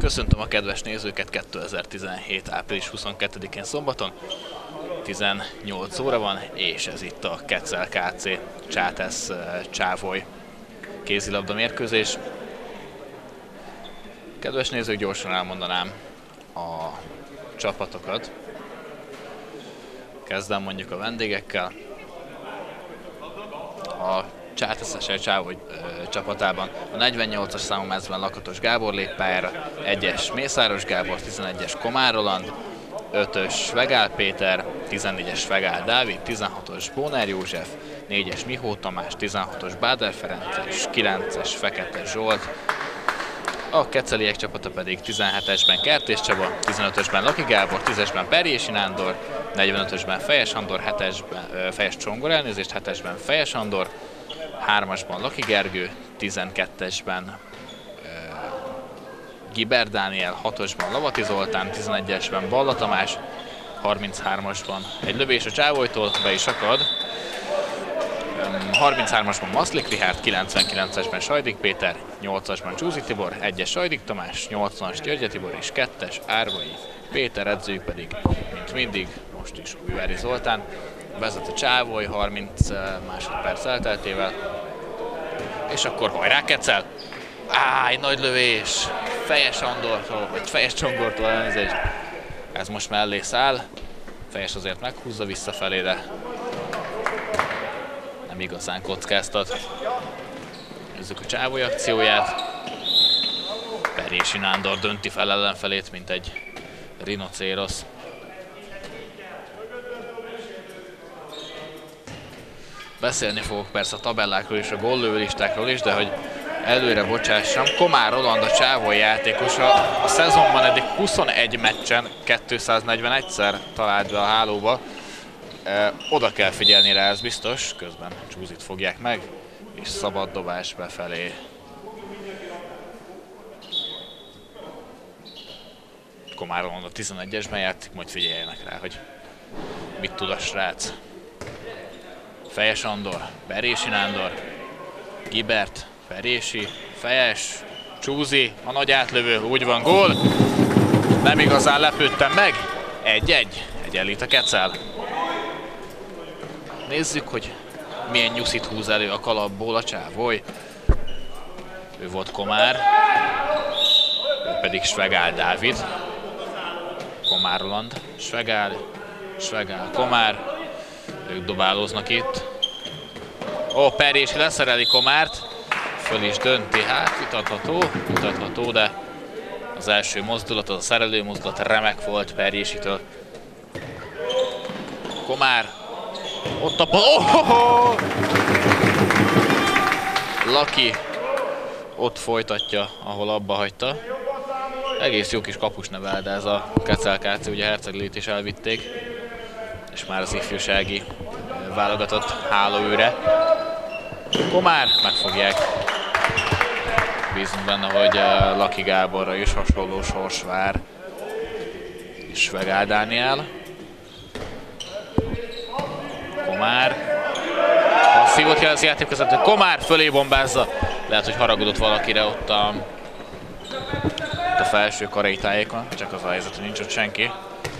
Köszöntöm a kedves nézőket 2017. április 22-én szombaton. 18 óra van, és ez itt a Kecel KC Csátesz Csávoly kézilabda mérkőzés. Kedves nézők, gyorsan elmondanám a csapatokat. Kezdem mondjuk a vendégekkel. A Csátesz Csávoly csapatában a 48-as számú mezben Lakatos Gábor lép pályára, 1-es Mészáros Gábor, 11-es Komár Roland, 5-ös Svegál Péter, 14-es Svegál Dávid, 16-os Bóner József, 4-es Mihó Tamás, 16-os Báder Ferenc és 9-es Fekete Zsolt. A keceliek csapata pedig 17-esben Kertész Csaba, 15-ösben Laki Gábor, 10-esben Perjési Nándor, 45-ösben Fejes Andor, 7-esben Fejes Csongor, 7-esben Fejes Andor, 3-asban Laki Gergő, 12-esben Giber Dániel, 6-osban Lavati Zoltán, 11-esben Balla Tamás, 33-asban egy lövés a Csávolytól, be is akad. 33-asban Maszlik Rihárd, 99-esben Sajdik Péter, 8-asban Csúzi Tibor, 1-es Sajdik Tamás, 80-as Györgye Tibor és 2-es Árvai Péter, edzőjük pedig, mint mindig, most is Újvári Zoltán. Vezet a Csávoly 30 másodperc elteltével. És akkor hajrá Kecel! Egy nagy lövés! Fejes Andortól, vagy Fejes Csongortól elnézést. Ez most mellé száll. Fejes azért meghúzza visszafelé, de nem igazán kockáztat. Nézzük a Csávoly akcióját. Perjési Nándor dönti fel ellenfelét, mint egy rinocérosz. Beszélni fogok persze a tabellákról és a góllövőlistákról is, de hogy előre bocsássam, Komár Roland a Csávoly játékosa a szezonban eddig 21 meccsen 241-szer talált be a hálóba. Oda kell figyelni rá, ez biztos, közben Csúzit fogják meg, és szabad dobás befelé. Komár Roland a 11-esben játszik, majd figyeljenek rá, hogy mit tud a srác. Fejes Andor, Perjési Nándor, Gibert, Perjési, Fejes, Csúzi, a nagy átlövő, úgy van, gól. Nem igazán lepődtem meg. 1-1, egyenlít a Kecel. Nézzük, hogy milyen nyuszit húz elő a kalapból a Csávoly. Ő volt Komár, ő pedig Svegál Dávid. Komár Roland, Svegál, Komár. Ők dobálóznak itt. Perjési leszereli Komárt. Föl is dönti, hát vitatható, de az első mozdulat, az a szerelő mozdulat remek volt Perjésitől. Komár. Ott a Laki ott folytatja, ahol abba hagyta. Egész jó kis kapus nevel, de ez a Kecel KC, ugye Herceglét is elvitték. És már az ifjúsági válogatott hálóőre. Komár, megfogják. Bízunk benne, hogy Laki Gáborra is hasonló sors vár. És Svegál Dániel. Komár. Passzívot jelez játék között, hogy Komár fölé bombázza. Lehet, hogy haragudott valakire ott a felső karai tájékon. Csak az a helyzet, hogy nincs ott senki.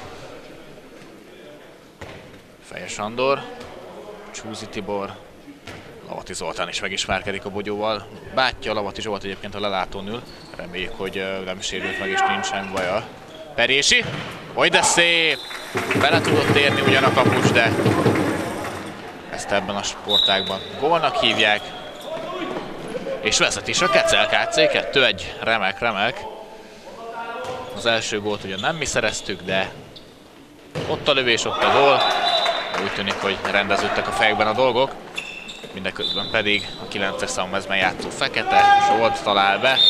Fejes Andor, Csúzi Tibor, Lavati Zoltán is megismerkedik a bogyóval. Bátyja Lavati Zsolt egyébként a lelátón ül. Reméljük, hogy nem sérült meg és nincsen baja. Perjési, hogy de szép! Bele tudott érni ugyan a kapus, de ezt ebben a sportágban gólnak hívják. És vezet is a Kecel KC, 2-1, remek. Az első gólt ugyan nem mi szereztük, de ott a lövés, ott a gól. Úgy tűnik, hogy rendeződtek a fejekben a dolgok. Mindeközben pedig a 9-es számú mezben játszó Fekete Zsolt talál be.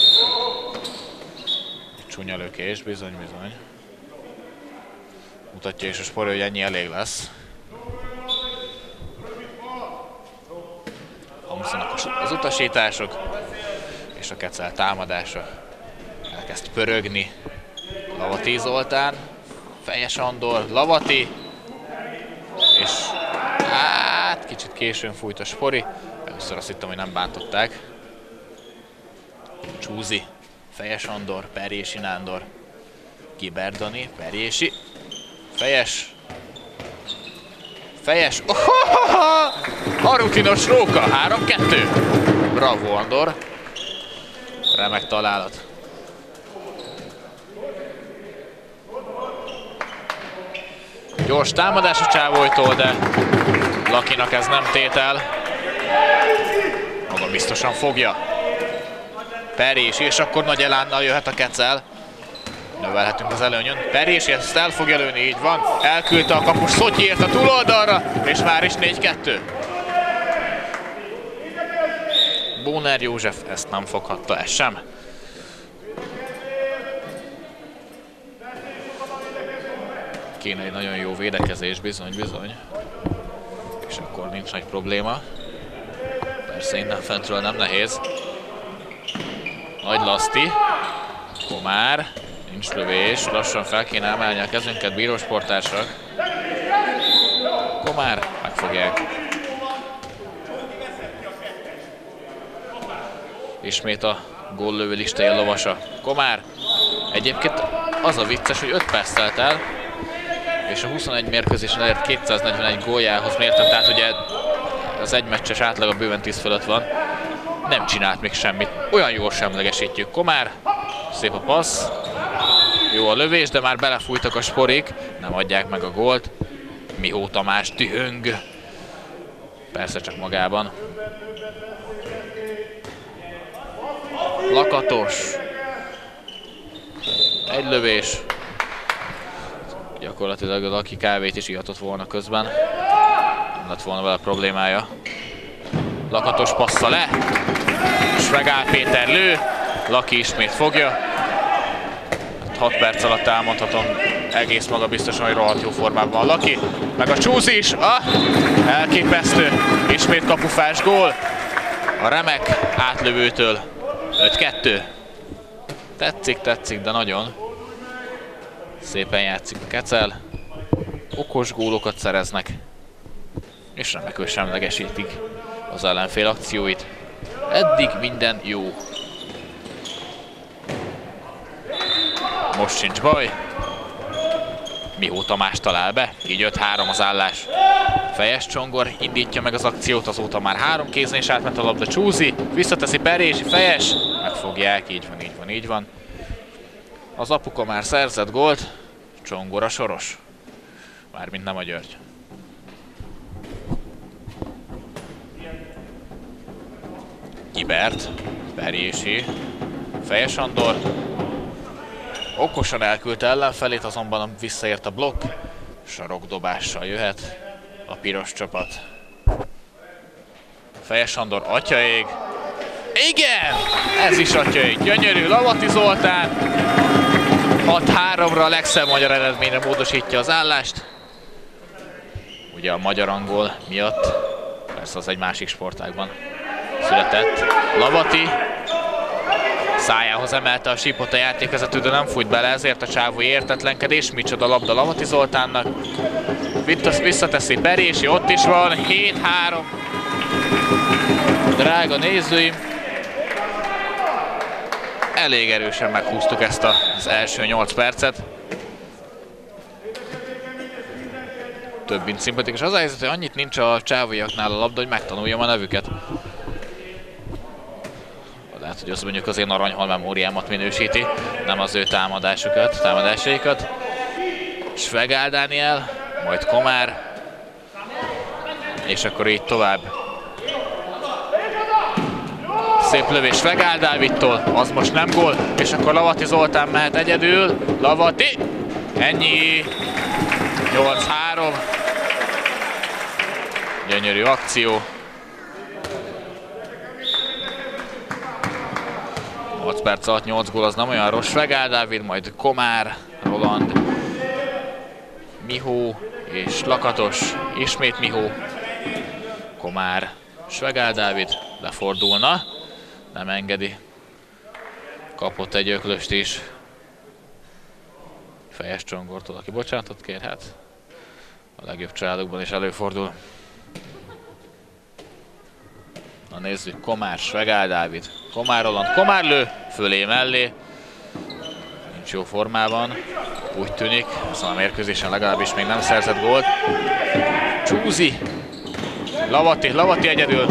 Csúnya lökés, bizony. Mutatja is a Spori, hogy ennyi elég lesz. Hangzanak az utasítások, és a Kecel támadása elkezd pörögni. Lavati Zoltán, Fejes Andor, Lavati, és hát kicsit későn fújt a Spori. Először azt hittem, hogy nem bántották. Csúzi, Fejes Andor, Perjési Nándor, Giber Dani, Perjési, Fejes, Fejes, a rutinos róka, 3-2. Bravo Andor, remek találat. Gyors támadás a Csávolytól, de Lakinak ez nem tétel. Maga biztosan fogja. Perjési, és akkor nagy elánnal jöhet a kecel. Növelhetünk az előnyön. Perjési ezt el fogja lőni, így van. Elküldte a kapus Szotyiért a túloldalra, és már is 4-2. Bóner József ezt nem foghatta, ez sem. Kéne egy nagyon jó védekezés, bizony. És akkor nincs nagy probléma. Persze innen fentről nem nehéz. Nagy Laszti. Komár. Nincs lövés. Lassan fel kéne emelni a kezünket, bírósportársak. Komár. Megfogják. Ismét a góllövő listája lovasa. Komár. Egyébként az a vicces, hogy 5 perc telt el, és a 21 mérkőzésen elért 241 góljához mértem, tehát ugye az egy meccses átlaga bőven 10 fölött van. Nem csinált még semmit. Olyan jól semlegesítjük. Komár. Szép a passz. Jó a lövés, de már belefújtak a sporik. Nem adják meg a gólt. Mihó Tamás dühöng. Persze csak magában. Lakatos. Egy lövés. Gyakorlatilag a Laki kávét is ihatott volna közben. Nem lett volna vele problémája. Lakatos passza le. Svegál Péter lő. Laki ismét fogja. 6 perc alatt elmondhatom egész maga biztosan, hogy rohadt jó formában van Laki. Meg a csúsz is. Elképesztő. Ismét kapufás gól. A remek átlövőtől. 5-2. Tetszik, de nagyon. Szépen játszik a kecel. Okos gólokat szereznek. És remekül semlegesítik az ellenfél akcióit. Eddig minden jó. Most sincs baj. Mihó Tamás talál be, így 5-3 az állás. Fejes Csongor indítja meg az akciót, azóta már 3 kéznél is átment a labda. Csúzi, visszateszi Perjési, Fejes. Megfogják, így van. Az apuka már szerzett gólt, Csongor a soros. Mármint nem a György. Gibert, Perjési, Fejes Andor. Okosan elküldte ellenfelét, azonban visszaért a blokk. Sarokdobással jöhet a piros csapat. Fejes Andor, atyaég. Igen! Ez is atyaég. Gyönyörű, Lavati Zoltán. 6-3-ra a legszebb magyar eredményre módosítja az állást. Ugye a magyar-angol miatt. Persze az egy másik sportágban született. Lavati szájához emelte a sípot a játékvezető, de nem fújt bele, ezért a Csávoly értetlenkedés. Micsoda labda Lavati Zoltánnak. Visszateszi Perjési, ott is van. 7-3. Drága nézőim, elég erősen meghúztuk ezt az első 8 percet. Több mint szimpatikus. Az a helyzet, hogy annyit nincs a csávolyaknál a labda, hogy megtanuljam a nevüket. Lehet, hogy az mondjuk az én aranyhal memóriámat minősíti, nem az ő támadásaikat. Svegál Dániel, majd Komár, és akkor így tovább. Szép lövés Svegál Dávidtól, az most nem gól, és akkor Lavati Zoltán mehet egyedül. Lavati, ennyi, 8-3. Gyönyörű akció. 8 perc alatt 8 gól az nem olyan rossz. Svegál Dávid, majd Komár, Roland, Mihó és Lakatos, ismét Mihó, Komár, Svegál Dávid, lefordulna, nem engedi, kapott egy öklöst is. Fejes Csongortól, aki bocsánatot kér, hát a legjobb családokban is előfordul. Na nézzük, Komár, Svegál Dávid, Komár Roland, Komár lő, fölé mellé, nincs jó formában. Úgy tűnik, szóval a mérkőzésen legalábbis még nem szerzett gólt. Csúzi! Lavati egyedül.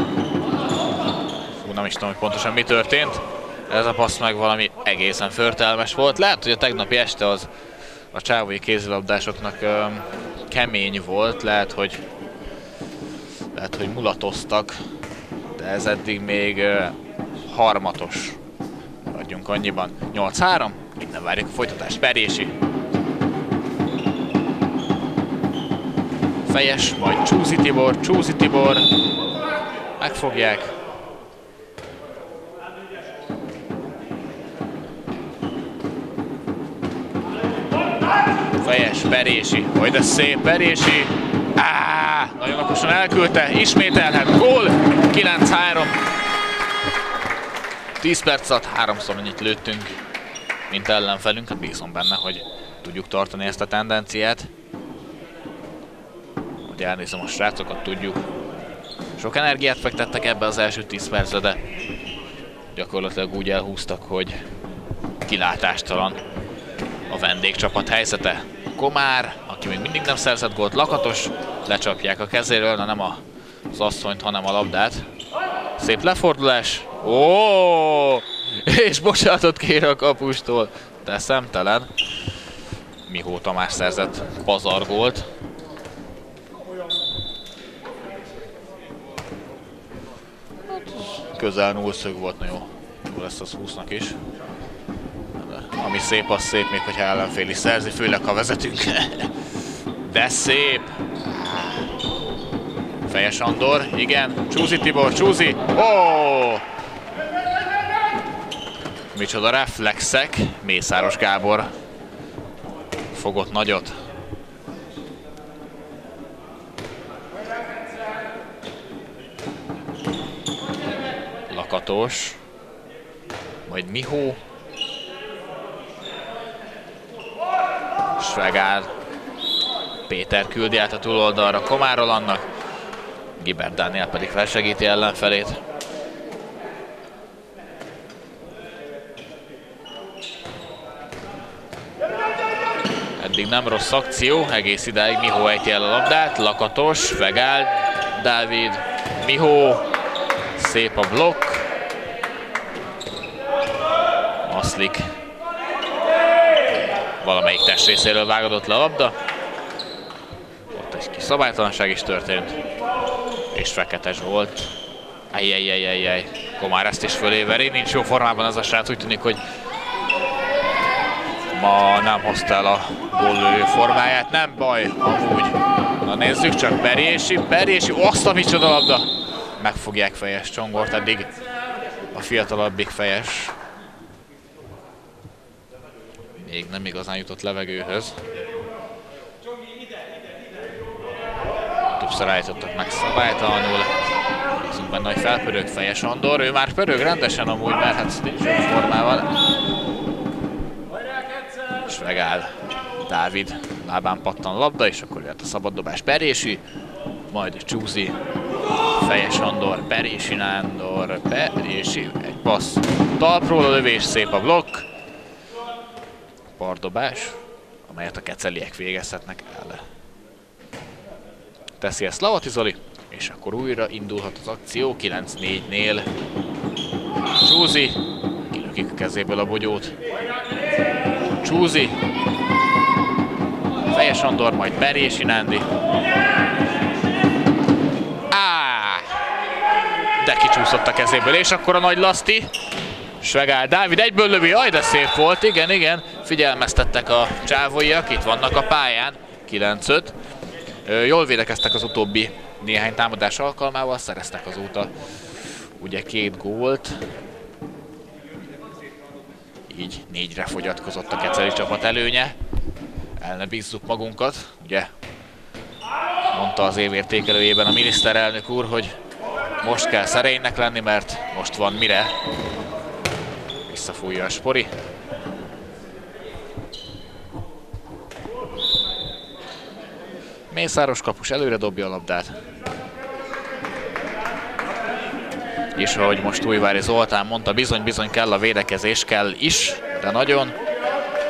Fú, nem is tudom, hogy pontosan mi történt. Ez a passz meg valami egészen förtelmes volt. Lehet, hogy a tegnapi este az a csávói kézilabdásoknak kemény volt. Lehet, hogy mulatoztak, de ez eddig még harmatos. Adjunk annyiban. 8-3. Innen várjuk a folytatást. Perési. Fejes, majd Csúzi Tibor. Megfogják. Fejes, Perési. Hogy de szép, Perési. Nagyon okosan elküldte. Ismételhet. Gól. 9-3. 10 perc alatt 3-szor annyit lőttünk, mint ellenfelünk. Hát bízom benne, hogy tudjuk tartani ezt a tendenciát. Hogy elnézem a srácokat, tudjuk. Sok energiát fektettek ebbe az első 10 percre, de gyakorlatilag úgy elhúztak, hogy kilátástalan a vendégcsapat helyzete. Komár, aki még mindig nem szerzett gólt, Lakatos, lecsapják a kezéről, de nem az asszonyt, hanem a labdát. Szép lefordulás. Ó! És bocsánatot kér a kapustól, de szemtelen. Mihó Tamás szerzett pazargólt. Közel nullszög volt, na jó. Jó lesz az 20-nak is. De ami szép, az szép, még hogyha ellenfél is szerzi, főleg ha vezetünk. De szép! Fejes Andor, igen. Csúzi Tibor, Csúzi. Ó! Micsoda reflexek. Mészáros Gábor fogott nagyot. Lakatos. Majd Mihó. Svegál. Péter küldi át a túloldalra Komárról annak. Gibert Dániel pedig felsegíti ellenfelét. Eddig nem rossz akció, egész idáig Mihó ejti el a labdát. Lakatos, Vegál, Dávid, Mihó. Szép a blokk. Maszlik. Valamelyik testrészéről vágadott le a labda. Ott egy kis szabálytalanság is történt. És feketes volt. Ajjajjajjajjaj. Komár ezt is föléveri. Nincs jó formában az a srác. Úgy tűnik, hogy ma nem hozta el a góllövő formáját. Nem baj, amúgy. Na nézzük csak. Perési. Azt a micsoda labda. Megfogják Fejes Csongort. Eddig a fiatalabbik Fejes még nem igazán jutott levegőhöz. Többször állítottak meg szabálytalanul. Bízunk benne, hogy felpörög Fejes Andor. Ő már pörög rendesen amúgy, mert hát nincs jó formával. És megáll Dávid. Lábán pattan a labda, és akkor jött a szabaddobás. Perési, majd Csúzi. Fejes Andor, Perési Nándor, Perési, egy passz. Talpról a lövés, szép a blokk. Pardobás, amelyet a keceliek végezhetnek el. Teszi ezt Lavati Zoli, és akkor újra indulhat az akció 9-4-nél. Csúzi, kilökik a kezéből a bogyót. Csúzi, Fejes Andor, majd Perési Nándi. De kicsúszott a kezéből, és akkor a nagy Laszti. Svegál Dávid egyből lövi, aj de szép volt, igen. Figyelmeztettek a csávóiak, itt vannak a pályán, 9-5. Jól védekeztek az utóbbi néhány támadás alkalmával, szereztek azóta ugye 2 gólt. Így 4-re fogyatkozott a keceli csapat előnye. El ne bízzuk magunkat, ugye mondta az év értékelőjében a miniszterelnök úr, hogy most kell szerénynek lenni, mert most van mire. Visszafújja a Spori. Mészáros kapus előre dobja a labdát. És ahogy most Újvári Zoltán mondta, bizony kell a védekezés, kell is, de nagyon.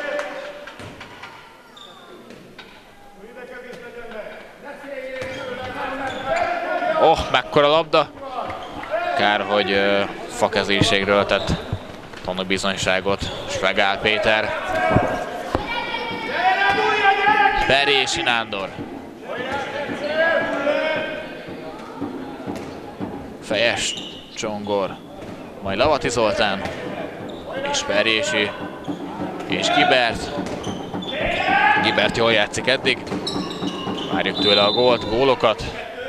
mekkora labda! Kár, hogy fakezélségről tett tanúbizonyságot Svegál Péter. Berési Nándor. Fejes Csongor. Majd Lavati Zoltán. És Berési. És Gibert. Gibert jól játszik eddig. Várjuk tőle a gólokat.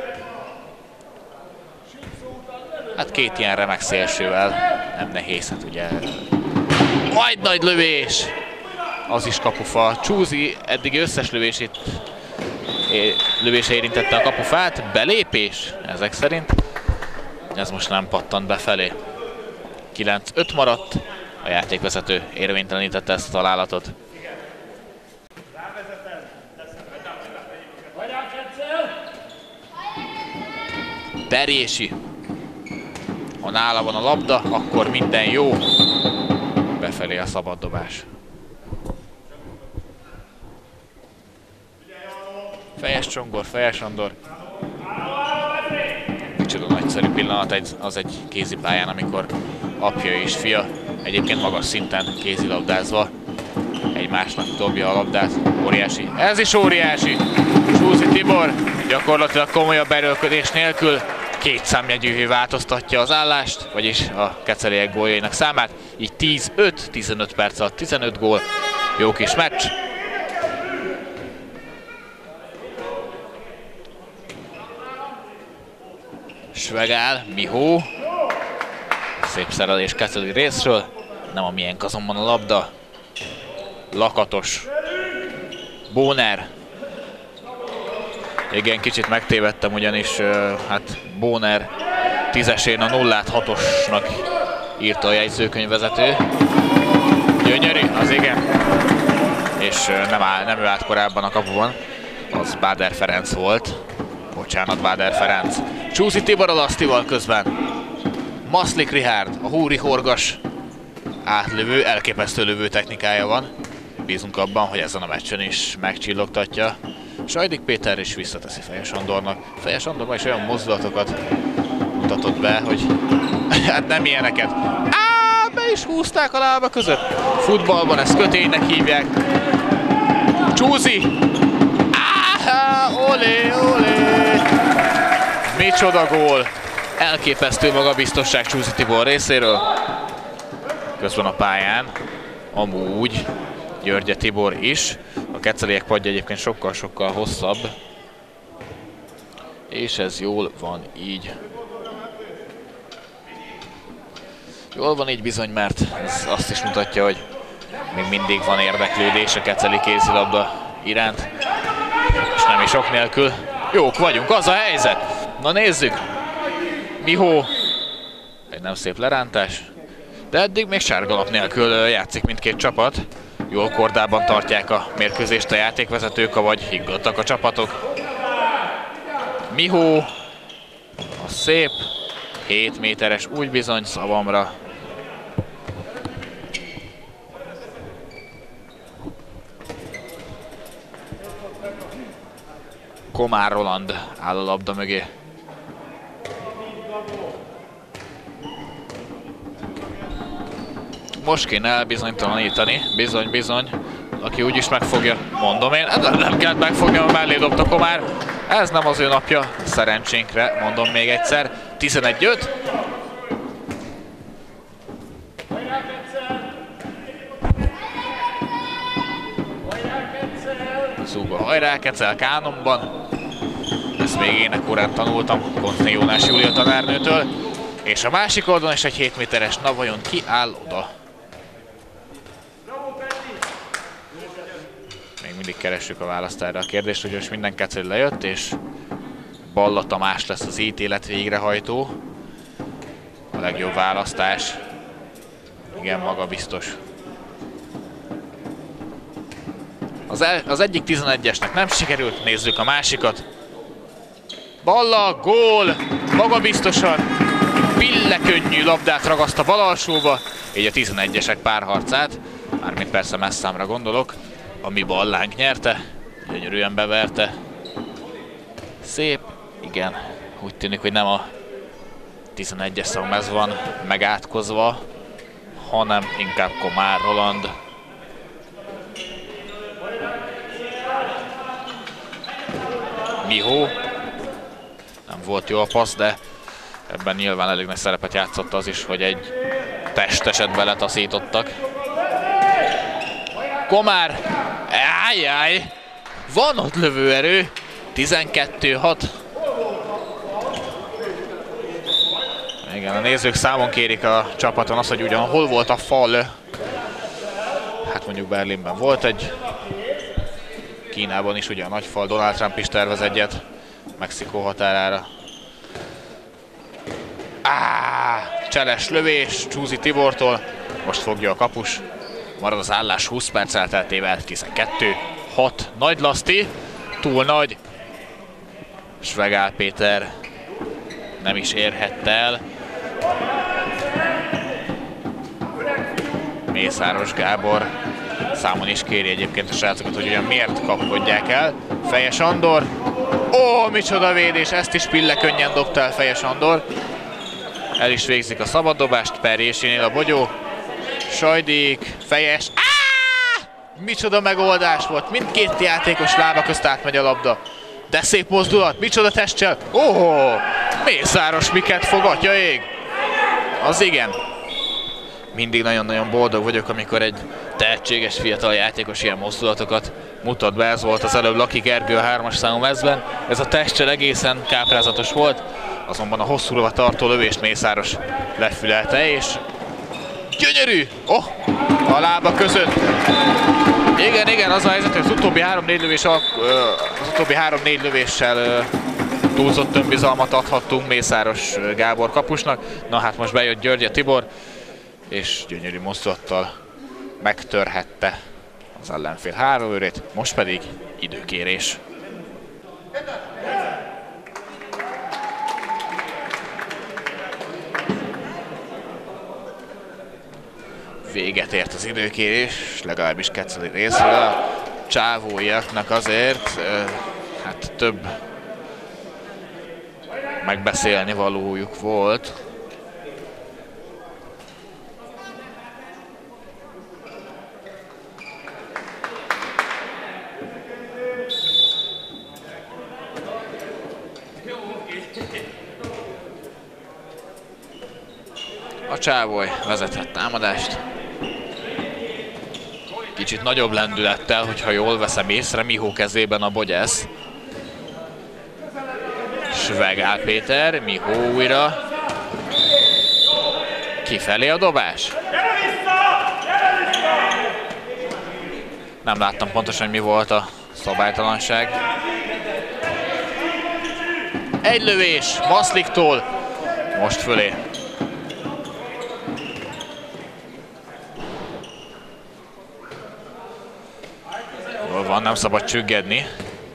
Hát két ilyen remek szélsővel nem nehéz, hát ugye. Majd nagy lövés! Az is kapufa. Csúzi eddig összes lövése érintette a kapufát. Belépés ezek szerint. Ez most nem pattant befelé. 9-5 maradt. A játékvezető érvénytelenítette ezt a találatot. Berési. Ha nála van a labda, akkor minden jó. Befelé a szabaddobás. Fejes Csongor, Fejes Andor. Micsoda nagyszerű pillanat az egy kézipályán, amikor apja és fia egyébként magas szinten kézilabdázva egymásnak dobja a labdát. Óriási. Ez is óriási! Csúzi Tibor gyakorlatilag komolyabb erőlködés nélkül két számjegyűvé változtatja az állást, vagyis a keceliek góljainak számát. Így 10-5, 15 perc alatt 15 gól. Jó kis meccs. Svegál, Mihó. Szép szerelés keceli részről. Nem a miénk azonban a labda. Lakatos. Bóner. Igen, kicsit megtévedtem, ugyanis hát Bóner 10-esén a 0-át 6-osnak írta a jegyzőkönyvvezető. Gyönyörű, az igen. És nem ő állt korábban a kapuban. Az Báder Ferenc volt. Bocsánat, Báder Ferenc. Csúzi Tibor a lasztival közben. Maszlik Richárd, a húri horgas átlövő, elképesztő lövő technikája van. Bízunk abban, hogy ezen a meccsen is megcsillogtatja. Sajdik Péter is visszateszi Fejes Andornak. Fejes Andor ma is olyan mozdulatokat mutatott be, hogy hát nem ilyeneket. Be is húzták a lába között. Futballban ezt köténynek hívják. Csúzi! Olé, olé! Micsoda gól! Elképesztő magabiztosság Csúzi Tibor részéről. Közben a pályán amúgy Györgye Tibor is. A keceliek padja egyébként sokkal-sokkal hosszabb. És ez jól van így. Jól van így bizony, mert ez azt is mutatja, hogy még mindig van érdeklődés a keceli kézilabda iránt. És nem is ok nélkül. Jók vagyunk, az a helyzet. Na nézzük. Mihó. Egy nem szép lerántás. De eddig még sárgalap nélkül játszik mindkét csapat. Jól kordában tartják a mérkőzést a játékvezetők, vagy higgadtak a csapatok. Mihó. A szép. 7 méteres, úgy bizony szavamra. Komár Roland áll a labda mögé. Most kéne elbizonytalanítani, bizony, aki úgyis megfogja, mondom én, nem kellett megfogni, mellé dobta Komár. Ez nem az ő napja, szerencsénkre, mondom még egyszer. 11-5. Zúga hajrá, Kecel Kánonban. Ezt még énekórán tanultam Kontné Jónás Júlia tanárnőtől. És a másik oldalon is egy 7 méteres, na vajon ki áll oda? Még mindig keressük a választ erre a kérdést, ugyanis minden Kecel lejött, és Balla Tamás lesz az ítélet végrehajtó. A legjobb választás. Igen, magabiztos. Az egyik 11-esnek nem sikerült, nézzük a másikat. Balla, gól, magabiztosan, pillekönnyű labdát ragaszt a bal alsóba, így a 11-esek párharcát, mármint persze messzámra gondolok, ami Ballánk nyerte, gyönyörűen beverte. Szép, igen, Úgy tűnik, hogy nem a 11-es szakmaz van megátkozva, hanem inkább Komár Roland. Mihó. Nem volt jó a passz, de ebben nyilván elég nagy szerepet játszott az is, hogy egy testeset beletaszítottak. Komár! Ájjáj! Van ott lövőerő! 12-6. Igen, a nézők számon kérik a csapaton azt, hogy ugyan hol volt a fal. Hát mondjuk Berlinben volt egy. Kínában is ugye a nagy fal, Donald Trump is tervez egyet Mexikó határára. Cseles lövés Csúzi Tibortól. Most fogja a kapus. Marad az állás 20 perc elteltével. 12-6. Nagy Laszti. Túl nagy. Svegál Péter nem is érhette el. Mészáros Gábor számon is kéri egyébként a srácokat, hogy ugyan miért kapkodják el. Fejes Andor. Ó, micsoda védés, ezt is pillekönnyen dobta el Fejes Andor. El is végzik a szabaddobást, Perjésénél a bogyó. Sajdék, Fejes. Micsoda megoldás volt, mindkét játékos lába közt átmegy a labda. De szép mozdulat, micsoda testcsel. Mészáros miket fog, atya ég. Az igen. Mindig nagyon-nagyon boldog vagyok, amikor egy tehetséges fiatal játékos ilyen mozdulatokat mutat be. Ez volt az előbb Laki Gergő a 3-as számú mezben. Ez a testcsel egészen káprázatos volt, azonban a hosszúra tartó lövést Mészáros lefülelte, és gyönyörű! A lába között. Igen, az a helyzet, hogy az utóbbi 3-4 lövéssel túlzott önbizalmat adhattunk Mészáros Gábor kapusnak. Na hát most bejött Györgye Tibor, és gyönyörű mozdulattal megtörhette az ellenfél hálóőrét, most pedig időkérés. Véget ért az időkérés, legalábbis Keceli részről. A csávóiaknak azért hát több megbeszélni valójuk volt. A Csávoly vezethet támadást. Kicsit nagyobb lendülettel, hogyha jól veszem észre, Mihó kezében a bogyesz. Svegál Péter, Mihó újra. Kifelé a dobás. Nem láttam pontosan, mi volt a szabálytalanság. Egy lövés Maszliktól. Most fölé. Jól van, nem szabad csüggedni.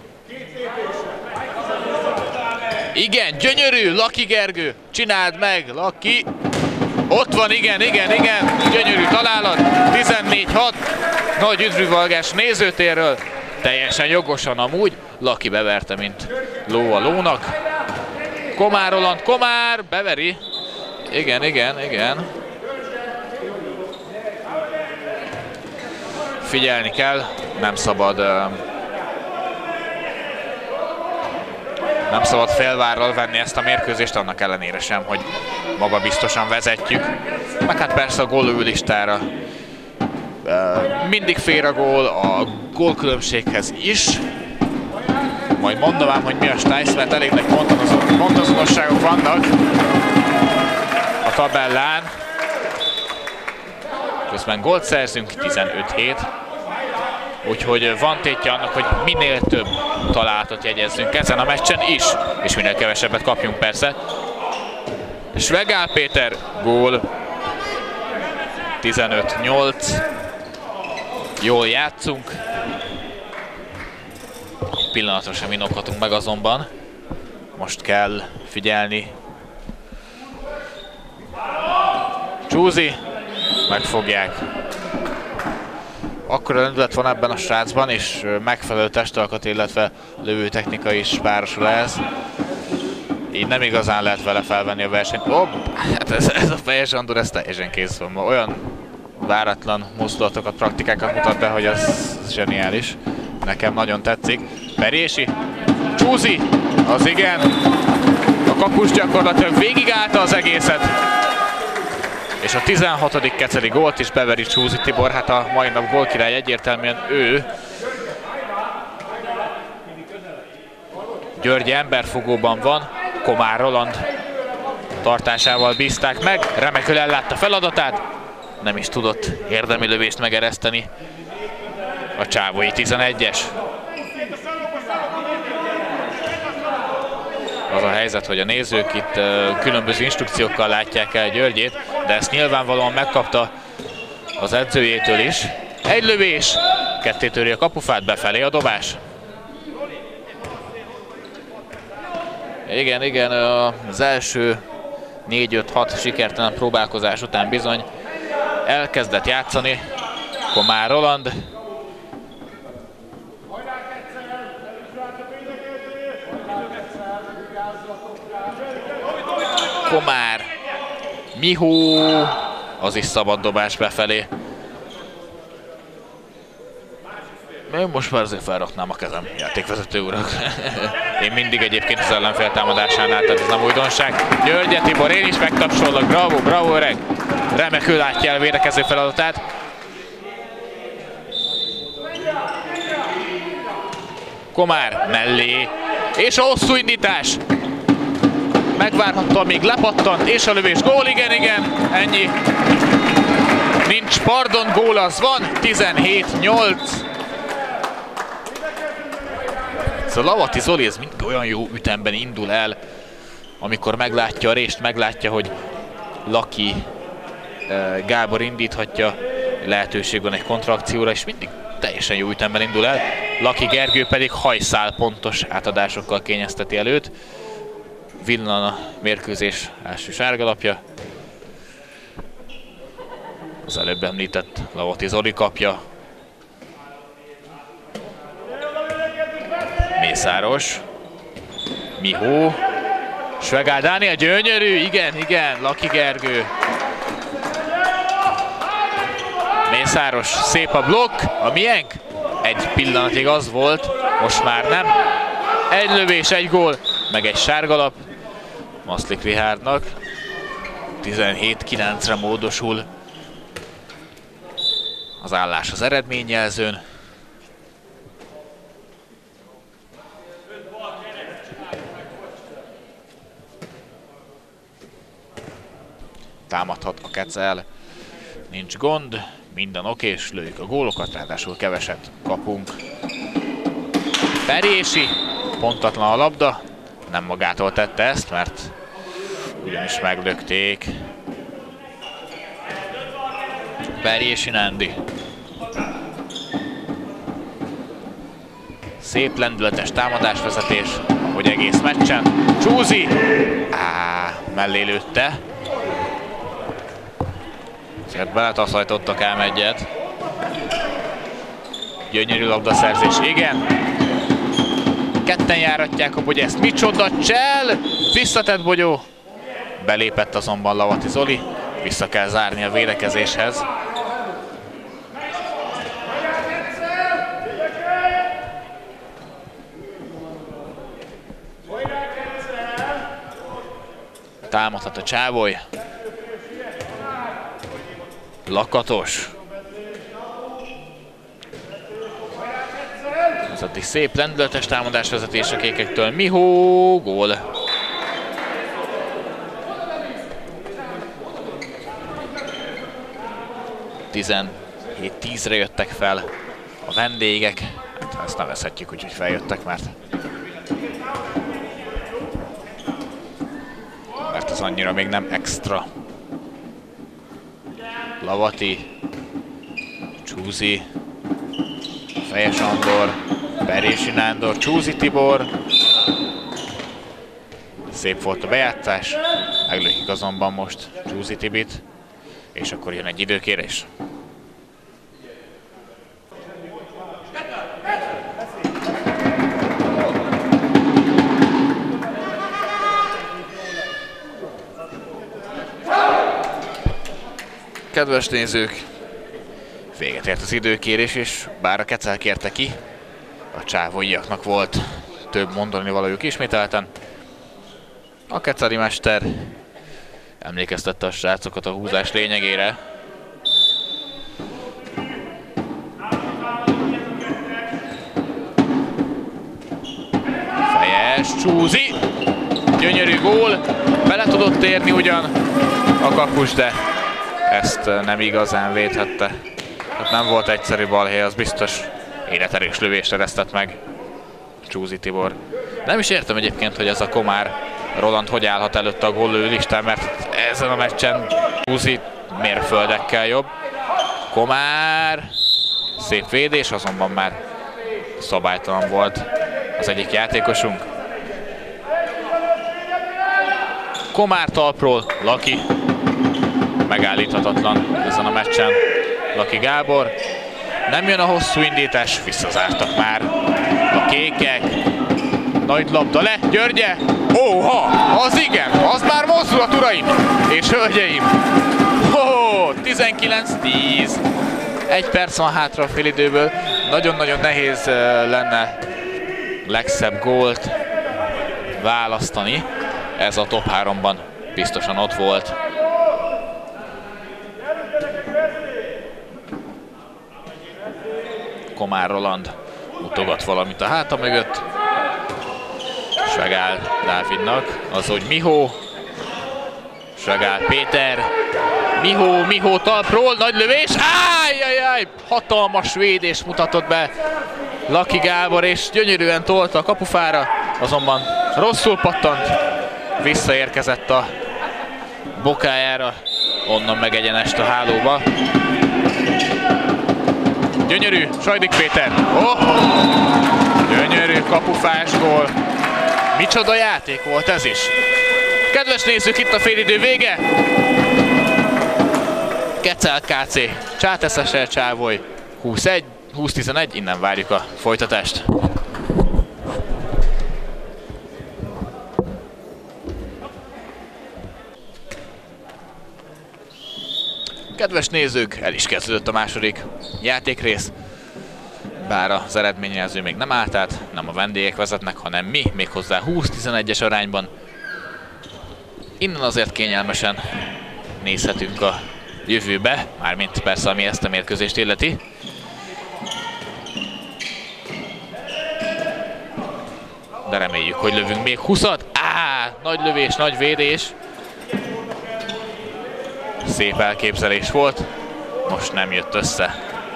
Igen, gyönyörű, Laki Gergő. Csináld meg, Laki. Ott van, igen. Gyönyörű találat. 14-6. Nagy üdvrivalgás nézőtérről. Teljesen jogosan amúgy. Laki beverte, mint ló a lónak. Komár Roland, Komár, beveri. Igen. Figyelni kell, nem szabad félvárral venni ezt a mérkőzést, annak ellenére sem, hogy magabiztosan vezetjük. Meg hát persze a gólövő listára mindig fér a gól, a gólkülönbséghez is. Majd mondom ám, hogy mi a stájsz, mert elég nagy pontazonosságok vannak a tabellán. Közben gólt szerzünk, 15-7. Úgyhogy van tétje annak, hogy minél több találatot jegyezzünk ezen a meccsen is, és minél kevesebbet kapjunk persze. Svegál Péter, gól. 15-8. Jól játszunk. Pillanatra sem inokhatunk meg azonban. Most kell figyelni. Csúzi. Megfogják. Akkora lendület van ebben a srácban, és megfelelő testalkat, illetve lövőtechnika is párosul ehhez. így nem igazán lehet vele felvenni a versenyt. Hát ez a Fejes Sándor, ez teljesen kész van ma. Olyan váratlan mozdulatokat, praktikákat mutat be, hogy az zseniális. Nekem nagyon tetszik. Perési, Csúzi, az igen. A kapus gyakorlatilag végigállta az egészet. És a 16. keceli gólt is beveri Csúzi Tibor. Hát a mai nap gólkirály egyértelműen ő. György emberfogóban van, Komár Roland tartásával bízták meg, remekül ellátta feladatát, nem is tudott érdemi lövést megereszteni a csávói 11-es. Az a helyzet, hogy a nézők itt különböző instrukciókkal látják el Györgyét, de ezt nyilvánvalóan megkapta az edzőjétől is. Egy lövés, ketté töri a kapufát, befelé a dobás. Igen, az első 4-5-6 sikertelen próbálkozás után bizony elkezdett játszani Komár Roland. Komár, Mihó, az is szabad dobás befelé. Én most már azért felraknám a kezem, játékvezető urak. Én mindig egyébként az ellenfél támadásánál, tehát ez nem újdonság. György Tibor, én is megtapsolok, bravo öreg! Remekül látja el a védekező feladatát. Komár mellé, és a hosszú indítás! Megvárhatta, még lepattant, és a lövés, gól, igen, ennyi. Nincs pardon, gól az van, 17-8. A Lavati Zoli, ez mindig olyan jó ütemben indul el, amikor meglátja a rést, meglátja, hogy Laki Gábor indíthatja, lehetőség van egy kontrakcióra, és mindig teljesen jó ütemben indul el. Laki Gergő pedig hajszál pontos átadásokkal kényezteti előtt. Villan a mérkőzés első sárgalapja. Az előbb említett Lavati Zoli kapja. Mészáros, Mihó, Svegál Dániel, gyönyörű, igen, Laki Gergő. Mészáros, szép a blokk, a miénk? Egy pillanatig az volt, most már nem. Egy lövés, egy gól, meg egy sárgalap Maszlik Rihárdnak. 17-9-re módosul az állás az eredményjelzőn. Támadhat a Kecel, nincs gond, minden okés, lőjük a gólokat, ráadásul keveset kapunk. Perési, pontatlan a labda, nem magától tette ezt, mert ugyanis meglökték. Perési Nándi. Szép lendületes támadásvezetés, hogy egész meccsen. Csúzi! Mellé lőtte. Ezért beletaszajtottak ám egyet. Gyönyörű labdaszerzés, igen. Ketten járatják a Bogyeszt. Micsoda csel! Visszatett Bogyó. Belépett azonban Lavati Zoli. Vissza kell zárni a védekezéshez. Támadhat a Csávoly. Lakatos. Ez addig szép lendületes támadásvezetés a kékektől. Mihó, gól. Tízre jöttek fel a vendégek. Hát ezt nevezhetjük úgy, hogy feljöttek, mert ez annyira még nem extra. Lavati, Csúzi, Fejes Andor, Perési Nándor, Csúzi Tibor. Szép volt a bejátszás, meglökik azonban most Csúzi Tibit, és akkor jön egy időkérés. kedves nézők! Véget ért az időkérés, és bár a Kecel kérte ki, a csávóiaknak volt több mondani valójuk ismételten. A keceli mester emlékeztette a srácokat a húzás lényegére. Fejes, Csúzi! Gyönyörű gól, bele tudott érni ugyan a kapus, de ezt nem igazán védhette. Hát nem volt egyszerű balhely, az biztos. Életerős lövést eresztett meg Csúzi Tibor. Nem is értem egyébként, hogy ez a Komár Roland hogy állhat előtte a góllövő listán, mert ezen a meccsen Csúzi mérföldekkel jobb. Komár, szép védés, azonban már szabálytalan volt az egyik játékosunk. Komár talpról, Laki, megállíthatatlan ezen a meccsen. Laki Gábor, nem jön a hosszú indítás, visszazártak már a kékek. Nagy labda le, Györgye! Óha! Az igen! Az már mozdulat, uraim és hölgyeim! 19-10. 1 perc van hátra a félidőből. Nagyon-nagyon nehéz lenne legszebb gólt választani. Ez a top 3-ban biztosan ott volt. Komár Roland mutogat valamit a háta mögött. Svegál Dávidnak, az, hogy Mihó. Svegál Péter. Mihó talpról, nagy lövés. Ájjajjaj! Hatalmas védés mutatott be Laki Gábor, és gyönyörűen tolta a kapufára, azonban rosszul pattant. Visszaérkezett a bokájára, onnan meg egyenest a hálóba. Gyönyörű, Sajdik Péter. Gyönyörű kapufás gól. Micsoda játék volt ez is. Kedves nézők, itt a félidő vége. Kecel KC, Csáteszesel Csávoly 20-11, innen várjuk a folytatást. Kedves nézők, el is kezdődött a második játékrész. Bár az eredményjelző még nem állt át, nem a vendégek vezetnek, hanem mi, méghozzá 20-11-es arányban. Innen azért kényelmesen nézhetünk a jövőbe, mármint persze ami ezt a mérkőzést illeti. De reméljük, hogy lövünk még 20-at. Nagy lövés, nagy védés. Szép elképzelés volt, most nem jött össze.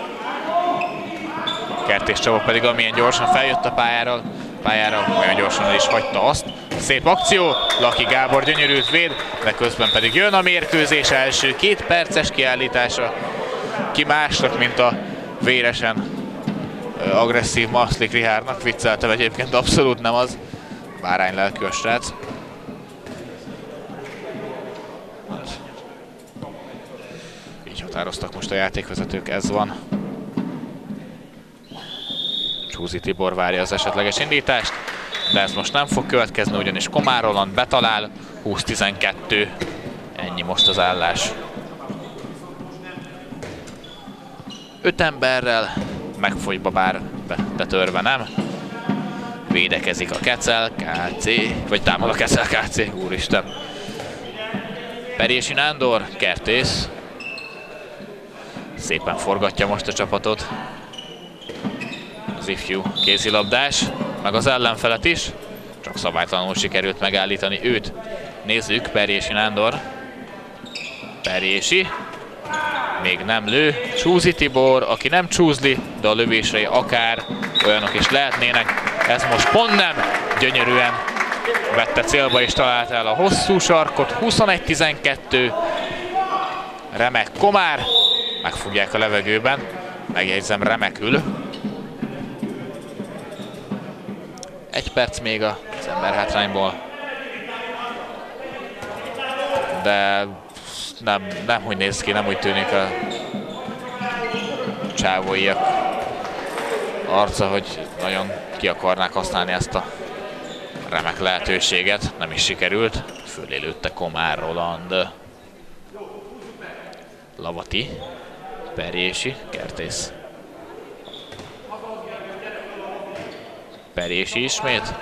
Kertész Csaba pedig amilyen gyorsan feljött a pályára, olyan gyorsan el is hagyta azt. Szép akció, Laki Gábor gyönyörűt véd, de közben pedig jön a mérkőzés első 2 perces kiállítása. Ki másnak, mint a véresen agresszív Maszlik Rihárnak, vicceltem egyébként, abszolút nem az. Bárány lelkű a srác. Így határoztak most a játékvezetők, ez van. Csúzi Tibor várja az esetleges indítást, de ez most nem fog következni, ugyanis Komár Roland betalál, 20-12. Ennyi most az állás. 5 emberrel megfolytva, bár betörve nem. Védekezik a Kecel KC, vagy támad a Kecel KC, úristen. Perési Nándor, Kertész. Szépen forgatja most a csapatot. Az ifjú kézilabdás, meg az ellenfelet is. Csak szabálytalanul sikerült megállítani őt. Nézzük, Perési Nándor. Perési. Még nem lő. Csúzi Tibor, aki nem csúzli, de a lövései akár olyanok is lehetnének. Ez most pont nem. Gyönyörűen vette célba és találta el a hosszú sarkot. 21-12. Remek Komár. Megfogják a levegőben. Megjegyzem, remekül. 1 perc még az emberhátrányból. De nem hogy néz ki, nem úgy tűnik a csávóiak arca, hogy nagyon ki akarnák használni ezt a remek lehetőséget. Nem is sikerült. Fölé lőtte Komár Roland. Lavati, Perjési, Kertész. Perjési ismét.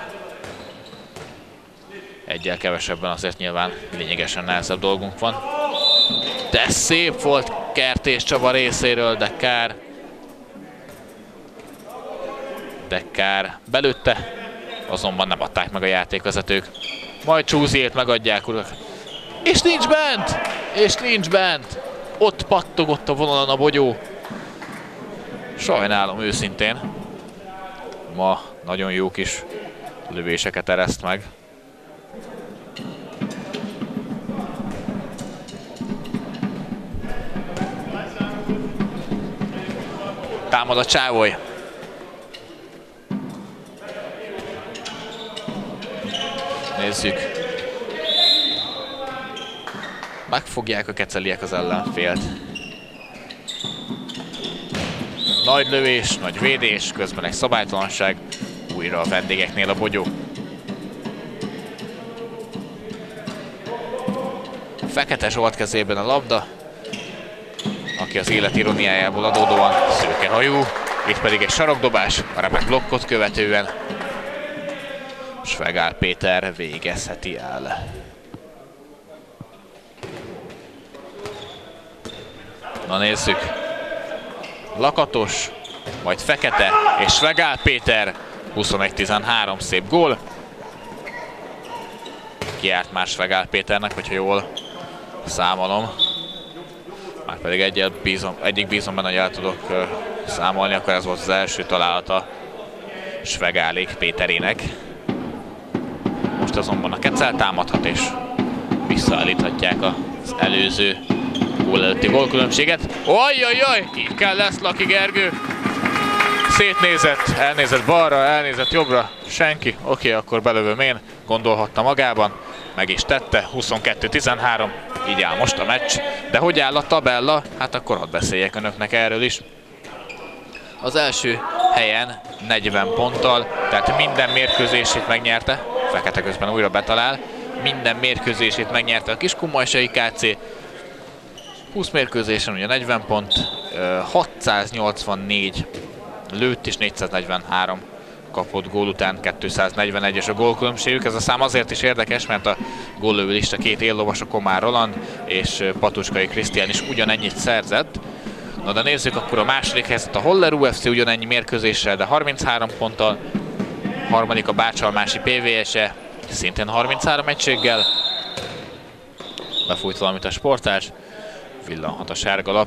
Egyel kevesebben azért nyilván lényegesen nehezebb dolgunk van. De szép volt Kertész Csaba részéről, de kár. De kár. Belőtte, azonban nem adták meg a játékvezetők. Majd Csúziét megadják, urak. És nincs bent! És nincs bent! Ott pattogott a vonalon a bogyó. Sajnálom őszintén. Ma nagyon jó kis lövéseket ereszt meg. Támad a Csávoly. Nézzük. Megfogják a keceliek az ellenfélt. Nagy lövés, nagy védés, közben egy szabálytalanság. Újra a vendégeknél a bogyó. Fekete Zsolt kezében a labda, aki az élet ironiájából adódóan szőkehajú. Itt pedig egy sarokdobás, a remek blokkot követően Svegál Péter végezheti el. Na nézzük. Lakatos, majd Fekete és Svegál Péter. 21-13, szép gól. Kiárt már Svegál Péternek, hogyha jól számolom. Márpedig egyik bízom benne, hogy el tudok számolni, akkor ez volt az első találata Svegálék Péterének. Most azonban a Kecel támadhat, és visszaállíthatják az előző gól előtti gólkülönbséget. Ojjajjaj, így kell lesz Laki Gergő. Szétnézett, elnézett balra, elnézett jobbra, senki. Oké, akkor belövöm én, gondolhatta magában. Meg is tette, 22-13, így áll most a meccs. De hogy áll a tabella? Hát akkor hadd beszéljek önöknek erről is. Az első helyen 40 ponttal, tehát minden mérkőzését megnyerte. Fekete közben újra betalál. Minden mérkőzését megnyerte a Kiskunmajsai KC. 20 mérkőzésen ugye 40 pont, 684 lőtt és 443 kapott gól után, 241-es a gólkülönbségük. Ez a szám azért is érdekes, mert a góllövő lista két éllovas, a Komár Roland és Patuskai Krisztián is ugyanennyit szerzett. Na de nézzük akkor a második helyzet, a Holler UFC ugyanennyi mérkőzéssel, de 33 ponttal. Harmadik a Bácsalmási PVS-e, szintén 33 egységgel. Befújt valamit a sportás, villanhat a sárga lap.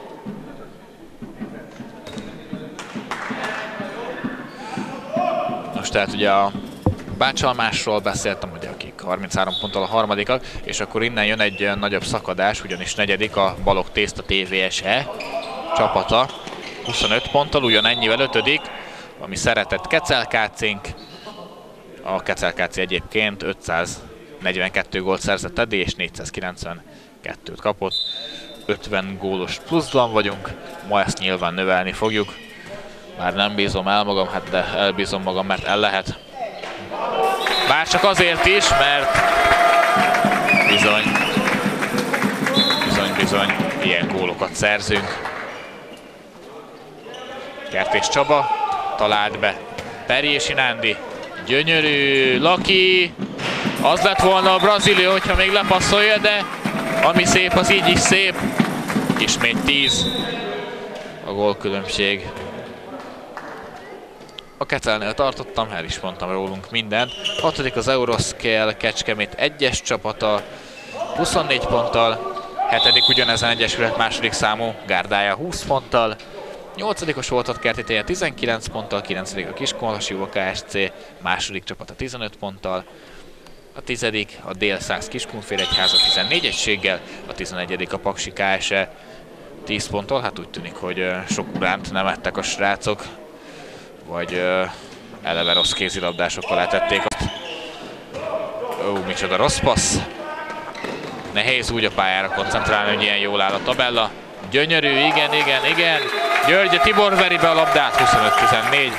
Most tehát ugye a Bácsalmásról beszéltem, ugye, akik 33 ponttal a harmadikak, és akkor innen jön egy nagyobb szakadás, ugyanis negyedik a Balog Tészta TVSE csapata 25 ponttal, ugyanennyivel ötödik, ami szeretett Kecel KC-nk. A Kecel KC egyébként 542 gólt szerzett eddig, és 492-t kapott. 50 gólos pluszban vagyunk, ma ezt nyilván növelni fogjuk. Már nem bízom el magam, hát de elbízom magam, mert el lehet. Bár csak azért is, mert bizony ilyen gólokat szerzünk. Kertész Csaba talált be. Perjési Nándi. Gyönyörű. Laki. Az lett volna a brazilió, hogyha még lepasszolja, de ami szép, az így is szép. Ismét 10 a gólkülönbség. A Kecelnél tartottam, el is mondtam rólunk mindent. 6. az Euroscale Kecskemét 1-es csapata 24 ponttal. 7. ugyanezen egyesület második számú Gárdája 20 ponttal. 8. a Soltod-Kerti 19 ponttal. 9. a Kiskunhalasjúva KSC második csapata 15 ponttal. A 10. a Dél-Szász Kiskunfélegyháza 14 egységgel. A 11. a Paksi KSE 10 ponttal. Hát úgy tűnik, hogy sok uránt nem ettek a srácok, vagy eleve rossz kézilabdásokkal letették azt. Ó, micsoda rossz passz. Nehéz úgy a pályára koncentrálni, hogy ilyen jól áll a tabella. Gyönyörű, igen. György Tibor veri be a labdát, 25-14.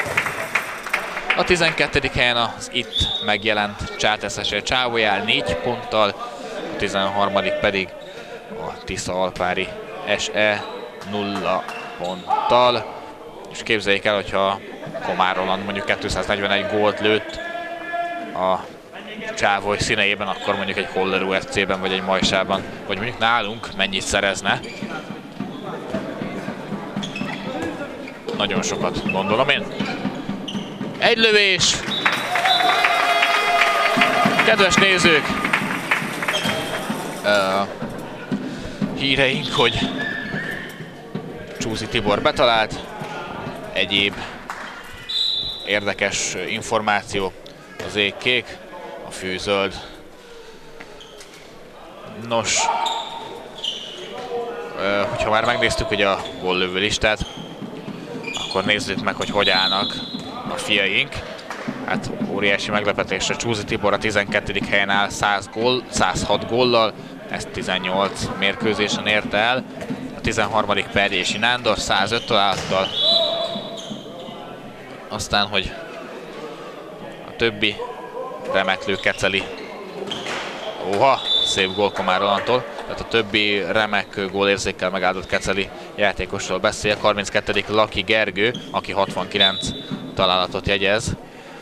A 12. helyen az itt megjelent Csáteszese Csávolyál 4 ponttal, a 13. pedig a Tisza-Alpári SE 0 ponttal. És képzeljék el, hogyha Komár Roland mondjuk 241 gólt lőtt a Csávoly színeiben, akkor mondjuk egy Hollerú FC-ben, vagy egy Majsában, vagy mondjuk nálunk mennyit szerezne. Nagyon sokat, gondolom én. Egy lövés! Kedves nézők! Híreink, hogy Csúzi Tibor betalált. Egyéb érdekes információ: az ég kék, a fű zöld. Nos, hogyha már megnéztük ugye a góllövő listát, akkor nézzük meg, hogy állnak a fiaink. Hát óriási meglepetésre Csúzi Tibor a 12. helyen áll 106 góllal, ezt 18 mérkőzésen érte el. A 13. Perjési Nándor 105 találattal. Aztán, hogy a többi remeklő Keceli. Óha, szép gól Komár Rolandtól. Tehát a többi remek gólérzékkel megáldott Keceli játékosról beszél. 32. Laki Gergő, aki 69 találatot jegyez.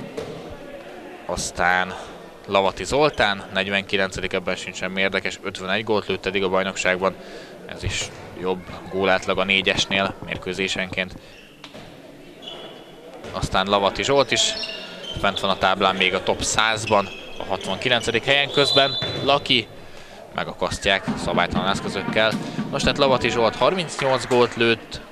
Aztán Lavati Zoltán, 49. ebben sincs semmi érdekes, 51 gólt lőtt eddig a bajnokságban. Ez is jobb gólátlag a 4-esnél mérkőzésenként. Aztán Lavati Zsolt is fent van a táblán még a top 100-ban, a 69. helyen, közben Laki megakasztják szabálytalan eszközökkel. Most tehát Lavati Zsolt 38 gólt lőtt,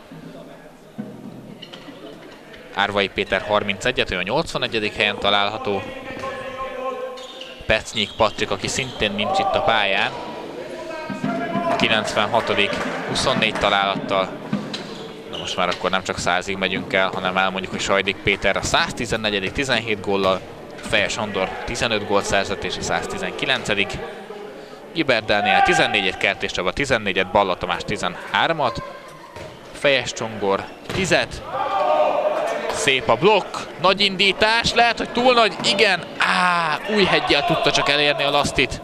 Árvai Péter 31-et, ő a 81. helyen található. Pecnyik Patrik, aki szintén nincs itt a pályán, a 96. 24 találattal. Na most már akkor nem csak 100-ig megyünk el, hanem elmondjuk, hogy Sajdik Péter a 114. 17 góllal, Fejes Andor 15 gólt szerzett és a 119. Giber Dániel 14-et, Kertész Csaba 14-et, Balla Tamás 13-at, Fejes Csongor 10-et. Szép a blokk, nagy indítás, lehet, hogy túl nagy, igen, Újheggyel tudta csak elérni a lasztit.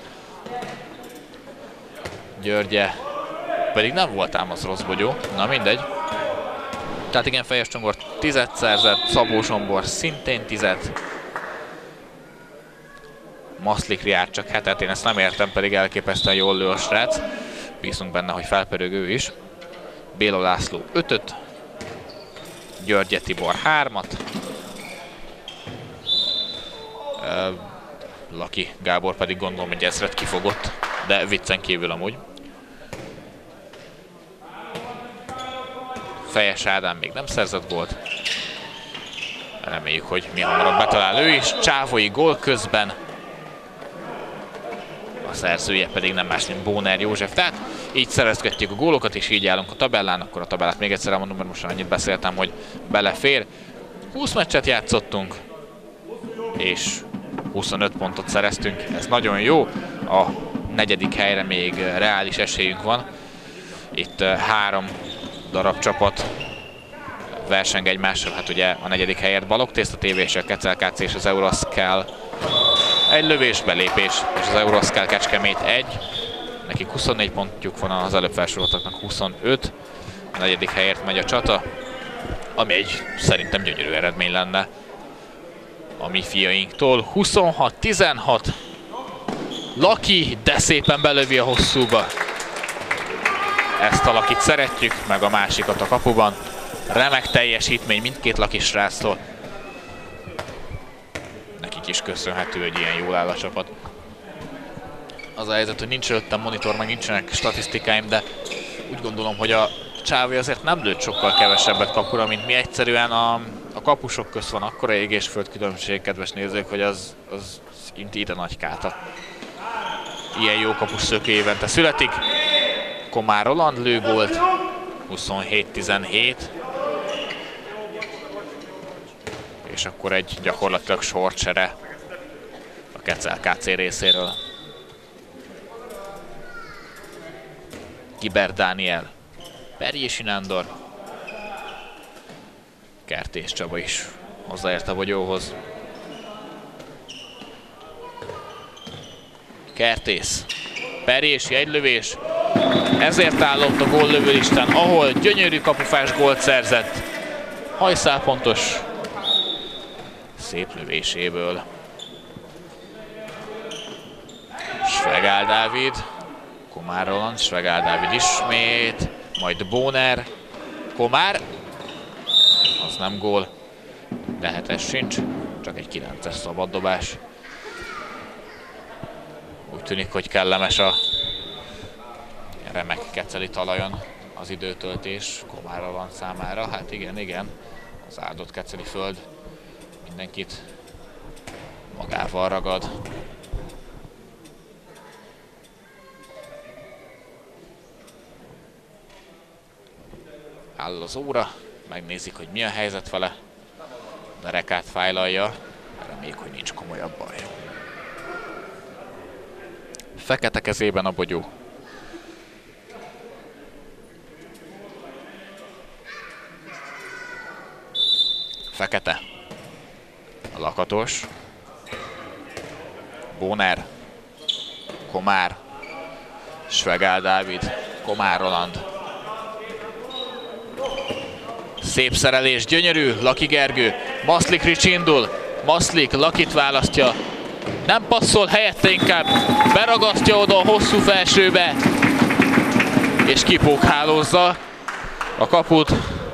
Györgye pedig nem volt ám az rossz bogyó, na mindegy. Tehát igen, Fejes Csongor 10-et szerzett, Szabó Zsombor szintén 10-et. Maszlik Riár csak 7-et, én ezt nem értem, pedig elképesztően jól lő a srác. Bízunk benne, hogy felpörögő is. Béla László 5-öt. Györgye Tibor 3-at. Laki Gábor pedig gondolom, hogy ezret kifogott, de viccen kívül amúgy. Fejes Ádám még nem szerzett gólt. Reméljük, hogy mi hamarabb betalál ő is. Csávoi gól közben. A szerzője pedig nem más, mint Bóner József. Tehát így szerezgetjük a gólokat, és így állunk a tabellán. Akkor a tabellát még egyszer elmondom, mert most annyit beszéltem, hogy belefér. 20 meccset játszottunk, és 25 pontot szereztünk. Ez nagyon jó. A 4. helyre még reális esélyünk van. Itt 3 darab csapat verseng egymással. Hát ugye a 4. helyért Balog Tészta TV és a Kecel KC és az Euroscal. Egy lövés, belépés, és az Euroscal Kecskemét 1. Nekik 24 pontjuk van, az előbb felsoroltaknak 25. A 4. helyért megy a csata, ami egy szerintem gyönyörű eredmény lenne a mi fiainktól. 26-16. Laki, de szépen belövi a hosszúba. Ezt a Lakit szeretjük, meg a másikat a kapuban. Remek teljesítmény mindkét Laki sráctól. Nekik is köszönhető, hogy ilyen jól áll a csapat. Az a helyzet, hogy nincs előttem monitor, meg nincsenek statisztikáim, de úgy gondolom, hogy a Csávoly azért nem lőtt sokkal kevesebbet kapura, mint mi. Egyszerűen a kapusok közt van akkora ég és föld különbség, kedves nézők, hogy az ide nagy káta. Ilyen jó kapus szökő évente születik. Komár Roland lő gólt, 27-17. És akkor egy gyakorlatilag sorcsere a Kecel KC részéről. Giber Dániel, Perjési Nándor, Kertész Csaba is hozzáért a bogyóhoz. Kertész, Perjési, egy lövés, ezért állott a góllövőlisten, ahol gyönyörű kapufás gólt szerzett. Hajszálpontos szép lövéséből. Svegál Dávid, Komár Roland, Svegál Dávid ismét, majd Bóner, Komár, az nem gól, de 7-es sincs, csak egy 9-es szabaddobás. Úgy tűnik, hogy kellemes a remek keceli talajon az időtöltés Komár Roland számára. Hát igen, az áldott keceli föld mindenkit magával ragad. Áll az óra, megnézik, hogy mi a helyzet vele. Derekát fájlalja, reméljük, hogy nincs komolyabb baj. Fekete kezében a bogyó. Fekete. A Lakatos. Bóner. Komár. Svegál Dávid. Komár Roland. Szép szerelés, gyönyörű, Laki Gergő. Maszlik Ricsi indul. Maszlik Lakit választja. Nem passzol, helyette inkább beragasztja oda a hosszú felsőbe. És kipókhálózza a kaput.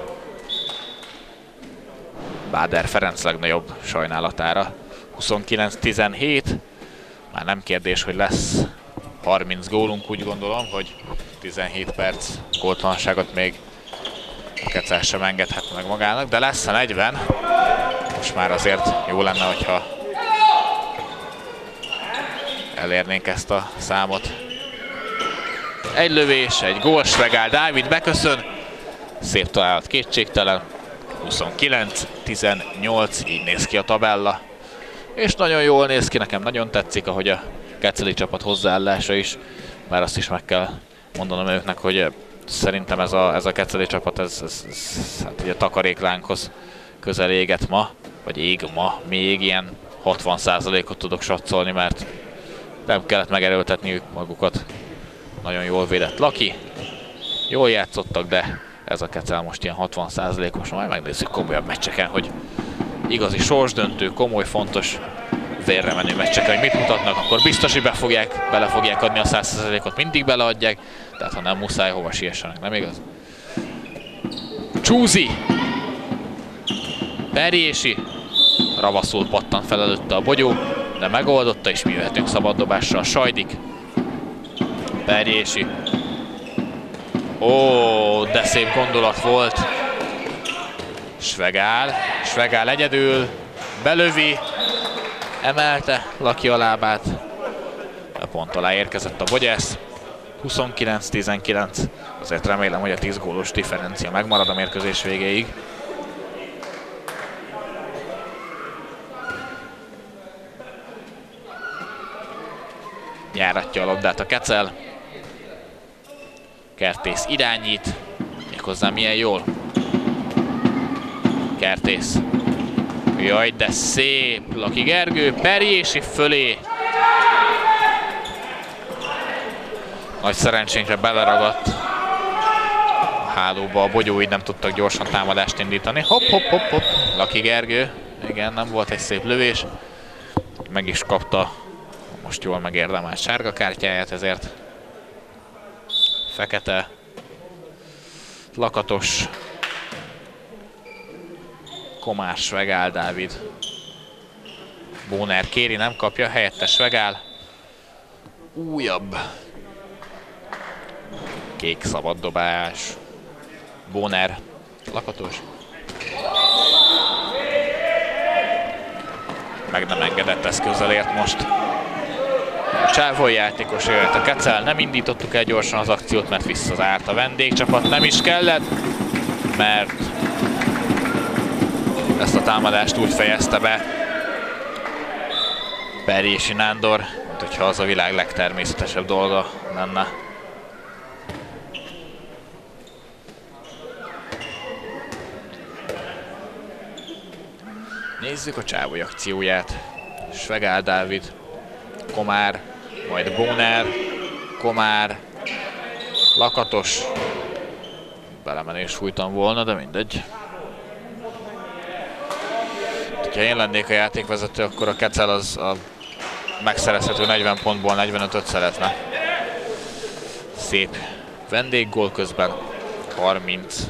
Báder Ferenc legnagyobb sajnálatára. 29-17. Már nem kérdés, hogy lesz 30 gólunk, úgy gondolom, hogy 17 perc góltalanságot még a Kecel sem engedhet meg magának, de lesz a 40. Most már azért jó lenne, hogyha elérnénk ezt a számot. Egy lövés, egy gól, Svegál Dávid beköszön. Szép találat, kétségtelen. 29-18, így néz ki a tabella. És nagyon jól néz ki, nekem nagyon tetszik, ahogy a keceli csapat hozzáállása is. Bár azt is meg kell mondanom őknek, hogy szerintem ez a keceli csapat, hát ugye a takaréklánkhoz közel éget ma, vagy ég ma, még ilyen 60%-ot tudok satszolni, mert nem kellett megerőltetniük magukat. Nagyon jól védett Laki, jól játszottak, de ez a Kecel most ilyen 60%-os, majd megnézzük komolyabb meccseken, hogy igazi sorsdöntő, komoly, fontos, vérre menő meccseken, hogy mit mutatnak, akkor biztos, hogy bele fogják adni a 100%-ot, mindig beleadják, tehát ha nem muszáj, hova siessenek, nem igaz? Csúzi! Perjési! Ravaszul pattan fel előtte a bogyó, de megoldotta, és mi jöhetünk szabaddobással. Sajdik. Perjési. Ó, de szép gondolat volt. Svegál egyedül, belövi, emelte Laki a lábát. A pont alá érkezett a Bogyász. 29-19. Azért remélem, hogy a 10 gólos differencia megmarad a mérkőzés végéig. Járatja a labdát a Kecel. Kertész irányít. Méghozzá milyen jól. Kertész. Jaj, de szép! Laki Gergő, Perjési fölé. Nagy szerencsénkre beleragadt a hálóba a bogyó, így nem tudtak gyorsan támadást indítani. Hopp. Laki Gergő. Igen, nem volt egy szép lövés. Meg is kapta most jól megérdemelt sárga kártyáját, ezért Fekete, Lakatos, Komár, Svegál Dávid. Bóner kéri, nem kapja, helyette Svegál. Újabb kék szabaddobás. Bóner, Lakatos. Meg nem engedett eszközzel ért most. A csávói játékos jöhet a Kecel, nem indítottuk el gyorsan az akciót, mert visszazárt a vendégcsapat, nem is kellett, mert ezt a támadást úgy fejezte be Perjési Nándor, mint hogyha az a világ legtermészetesebb dolga lenne. Nézzük a csávói akcióját. Svegál Dávid, Komár, majd Bóner, Komár, Lakatos. Belemenés fújtam volna, de mindegy. Ha én lennék a játékvezető, akkor a Kecel az a megszerezhető 40 pontból 45-öt szeretne. Szép vendéggól közben. 30-20.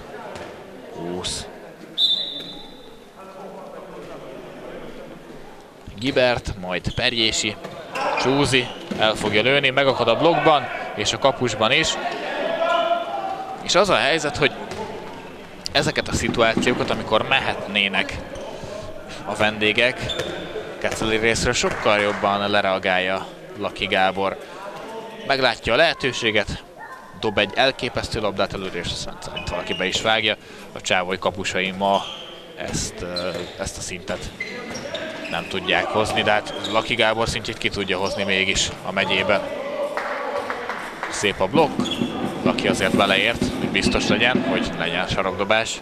Gibert, majd Perjési. Csúzi el fogja lőni, megakad a blokkban és a kapusban is. És az a helyzet, hogy ezeket a szituációkat, amikor mehetnének a vendégek, Keceli részről sokkal jobban lereagálja Laki Gábor. Meglátja a lehetőséget, dob egy elképesztő labdát előre, és azt szerint valaki be is vágja. A Csávoly kapusai ma ezt a szintet nem tudják hozni, de hát Laki Gábor szintjét ki tudja hozni mégis a megyébe. Szép a blokk, Laki azért beleért, hogy biztos legyen, hogy legyen sarokdobás.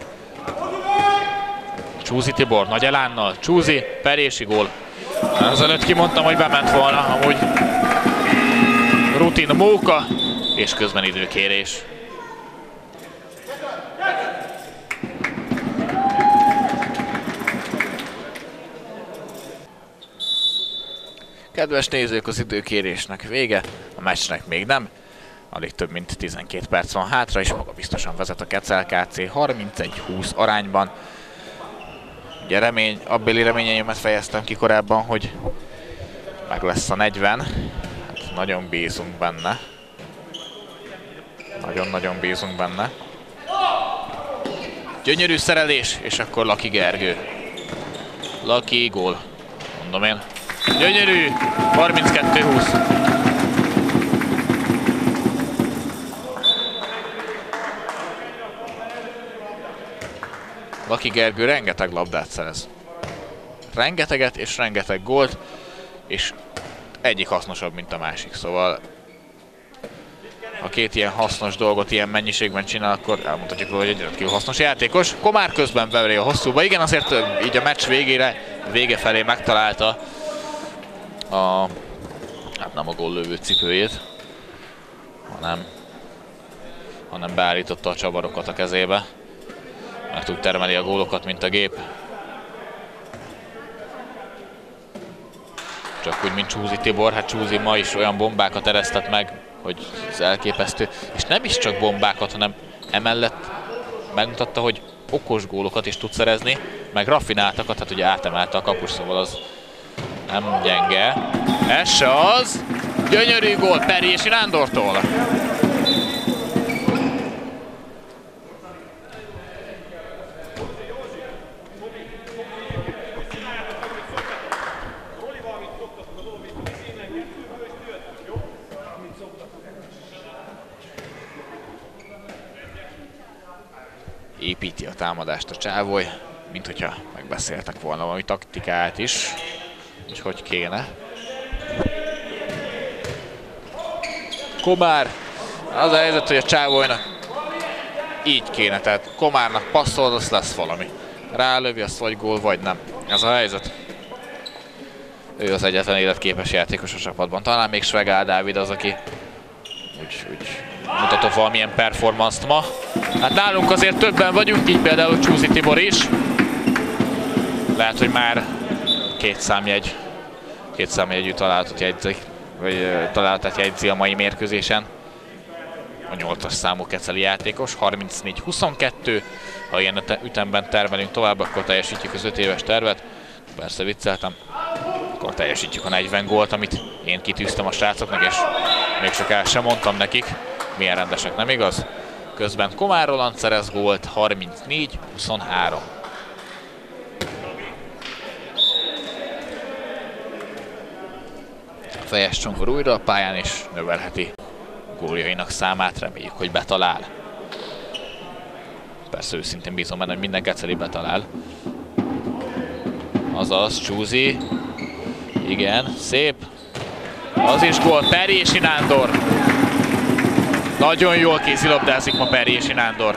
Csúzi Tibor nagy elánnal, Csúzi, Perési gól. Ezelőtt kimondtam, hogy bement volna, amúgy rutin móka, és közben időkérés. Kedves nézők, az időkérésnek vége, a meccsnek még nem. Alig több mint 12 perc van hátra, és maga biztosan vezet a Kecel KC 31-20 arányban. Ugye abbéli reményeimet fejeztem ki korábban, hogy meg lesz a 40. Hát nagyon bízunk benne. Nagyon-nagyon bízunk benne. Gyönyörű szerelés, és akkor Laki Gergő. Laki gól, mondom én. Gyönyörű! 32-20. Laki Gergő rengeteg labdát szerez. Rengeteget és rengeteg gólt, és egyik hasznosabb, mint a másik. Szóval ha két ilyen hasznos dolgot ilyen mennyiségben csinál, akkor elmondhatjuk róla, hogy egy rendkívül hasznos játékos. Komár közben beveri a hosszúba. Igen, azért így a meccs vége felé megtalálta hát nem a góllövő cipőjét, hanem beállította a csabarokat a kezébe. Meg tud termeli a gólokat, mint a gép. Csak úgy, mint Csúzi Tibor. Hát Csúzi ma is olyan bombákat eresztett meg, hogy ez elképesztő. És nem is csak bombákat, hanem emellett megmutatta, hogy okos gólokat is tud szerezni, meg raffináltakat, hát ugye átemelte a kapus, szóval az nem gyenge. Ez se az! Gyönyörű gól Perjési Nándortól! Építi a támadást a Csávoly, mint hogyha megbeszéltek volna valami taktikát is, hogy kéne. Komár, az a helyzet, hogy a Csávolynak így kéne, tehát Komárnak passzol, az lesz valami. Rálövi, azt vagy gól, vagy nem. Ez a helyzet. Ő az egyetlen életképes játékos a csapatban. Talán még Svegál Dávid az, aki úgy mutatott valamilyen performance-t ma. Hát nálunk azért többen vagyunk, így például Csúzi Tibor is. Lehet, hogy már két számjegyű találatot jegyzi a mai mérkőzésen. A 8-as számú keceli játékos, 34-22. Ha ilyen ütemben termelünk tovább, akkor teljesítjük az 5 éves tervet. Persze vicceltem. Akkor teljesítjük a 40 gólt, amit én kitűztem a srácoknak, és még csak el sem mondtam nekik. Milyen rendesek, nem igaz? Közben Komár Roland szerez gólt, 34-23. Fejes Csongor újra a pályán, és növelheti góljainak számát, reméljük, hogy betalál. Persze őszintén bízom benne, hogy minden keceli betalál. Azaz, Csúzi. Igen, szép. Az is gól, Perjési Nándor. Nagyon jól kézilabdázik ma Perjési Nándor.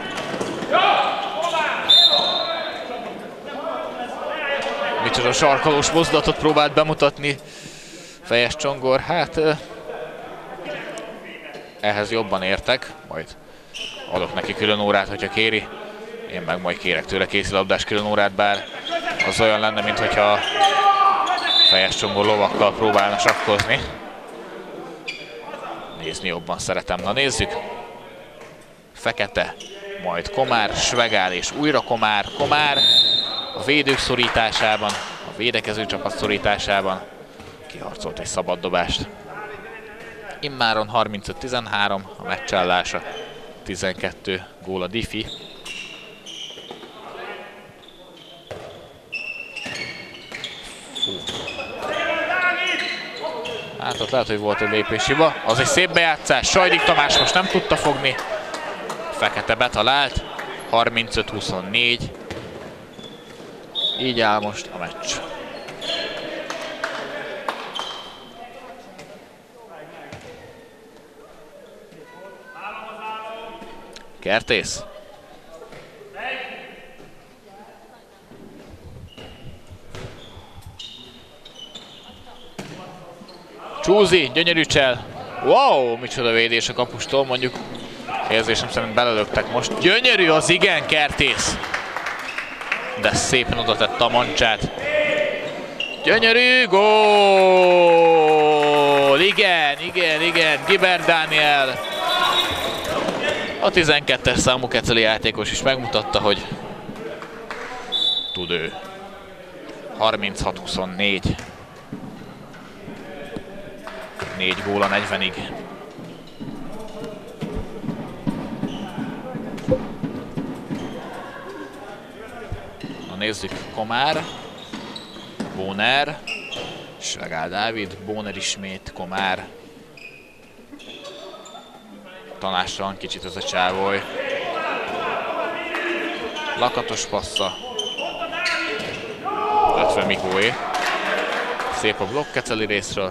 Micsoda sarkalós mozdulatot próbált bemutatni Fejes Csongor. Hát ehhez jobban értek, majd Adok neki külön órát, hogyha kéri. Én meg majd kérek tőle kézilabdás külön órát, bár az olyan lenne, mintha fejes csongó lovakkal próbálna sakkozni. Nézni jobban szeretem. Na nézzük. Fekete, majd Komár, Svegál és újra Komár. Komár a védők szorításában, a védekező csapat szorításában kiharcolt egy szabaddobást. Immáron 35-13 a meccsállása, 12 gól a diffi. Hát ott lehet, hogy volt egy lépéshiba. Az egy szép bejátszás. Sajdik Tamás most nem tudta fogni. Fekete betalált. 35-24. Így áll most a meccs. Kertész. Csúzi, gyönyörű csel. Wow, micsoda védés a kapustól, mondjuk érzésem szerint belelöktek most. Gyönyörű az, igen, Kertész. De szépen oda tette a mancsát. Gyönyörű gól! Igen, igen, igen, Giber Dániel. A 12-es számú keceli játékos is megmutatta, hogy tud ő. 36-24. 4 gól a 40-ig. Na nézzük, Komár, Bóner, Svegál Dávid, Bóner ismét, Komár. Tanásra van kicsit ez a csávoly. Lakatos passza. 50 Mikóé. Szép a blokk Keceli részről.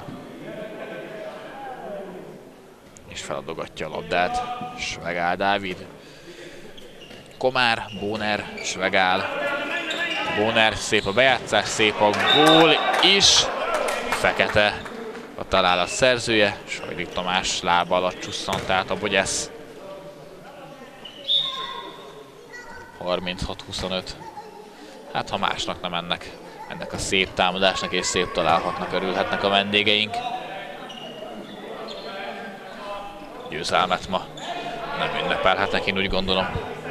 És feladogatja a labdát. Svegál Dávid. Komár, Bóner, Svegál. Bóner, szép a bejátszás, szép a gól is. Fekete a találat szerzője. Sajdik Tamás lába alatt csusszant át a Bogyesz. 36-25. Hát ha másnak nem ennek a szép támadásnak és szép találhatnak örülhetnek a vendégeink. Győzelmet ma nem ünnepelhetnek, én úgy gondolom.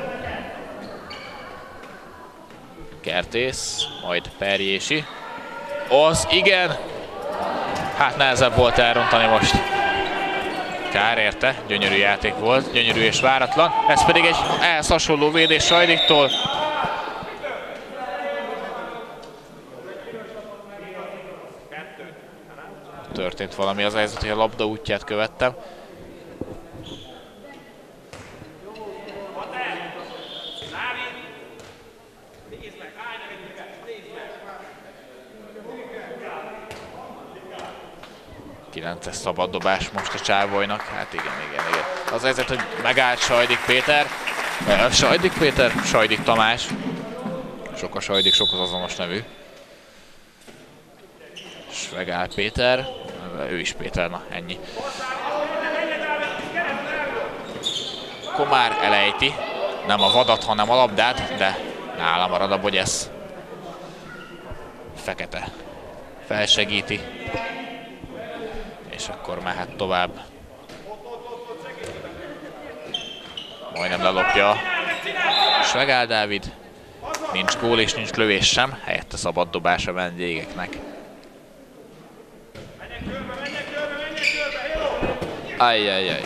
Kertész, majd Perjési. Az igen! Hát nehezebb volt elrontani most. Kár érte, gyönyörű játék volt, gyönyörű és váratlan. Ez pedig egy ehhez hasonló védés Sajdiktól. Történt valami az helyzet, hogy a labda útját követtem. Es szabaddobás most a csávolynak. Hát igen. Az helyzet, hogy megállt Sajdik Péter. Sajdik Tamás. Sok a Sajdik, sok az azonos nevű. Svegál Péter. Ő is Péter, na ennyi. Komár elejti. Nem a vadat, hanem a labdát, de nála marad a Bogyesz. Fekete felsegíti. És akkor mehet tovább. Majdnem lelopja Svegál Dávid. Nincs gól és nincs lövés sem, helyette szabad dobás a vendégeknek. Ajjajjajjaj.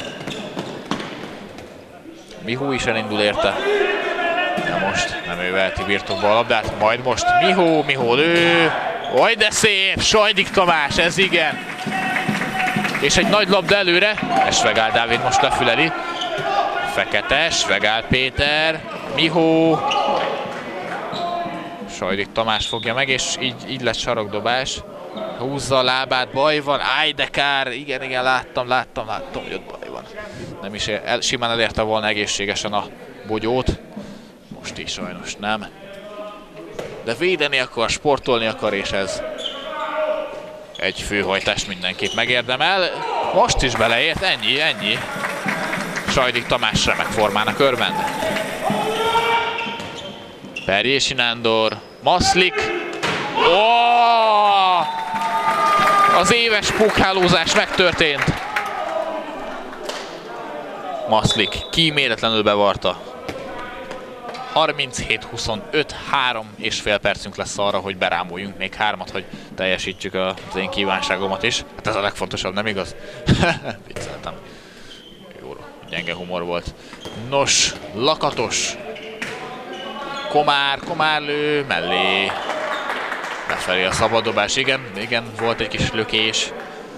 Mihó is elindul érte. De most nem ő veheti birtokba a labdát, majd most Mihó lő. Oj, de szép! Sajdik Tamás, ez igen! És egy nagy labda előre. Svegál Dávid most lefüleli. Fekete, Svegál Péter, Mihó. Sajdik Tamás fogja meg, és így lett sarokdobás. Húzza a lábát, baj van. Áj, de kár! Igen, láttam, hogy ott baj van. Nem is simán elérte volna egészségesen a bogyót. Most is sajnos nem. De védeni akar, sportolni akar, és ez egy főhajtást mindenképp megérdemel. Most is beleért, ennyi. Sajdik Tamás remek formának örvend. Perjési Nándor, Maszlik. Az éves pukhálózás megtörtént. Maszlik kíméletlenül bevarta. 37-25, 3,5 percünk lesz arra, hogy berámuljunk még 3-at, hogy teljesítsük az én kívánságomat is. Hát ez a legfontosabb, nem igaz? Vicceltem. Jó, gyenge humor volt. Nos, Lakatos. Komár lő mellé. Befelé a szabaddobás, igen, volt egy kis lökés.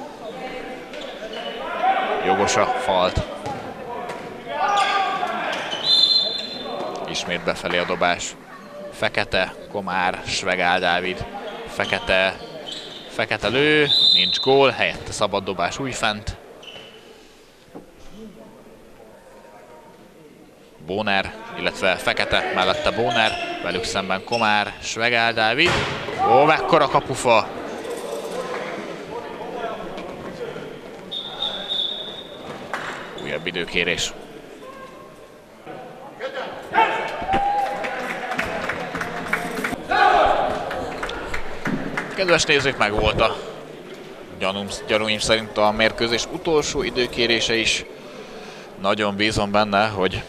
Jogos a falt. Ismét befelé a dobás. Fekete, Komár, Svegál Dávid. Fekete lő, nincs gól, helyette szabad dobás újfent. Bóner, illetve Fekete, mellette Bóner, velük szemben Komár, Svegál Dávid. Ó, mekkora kapufa! Újabb időkérés. Kedves nézők, meg volt a gyanúim szerint a mérkőzés utolsó időkérése is. Nagyon bízom benne, hogy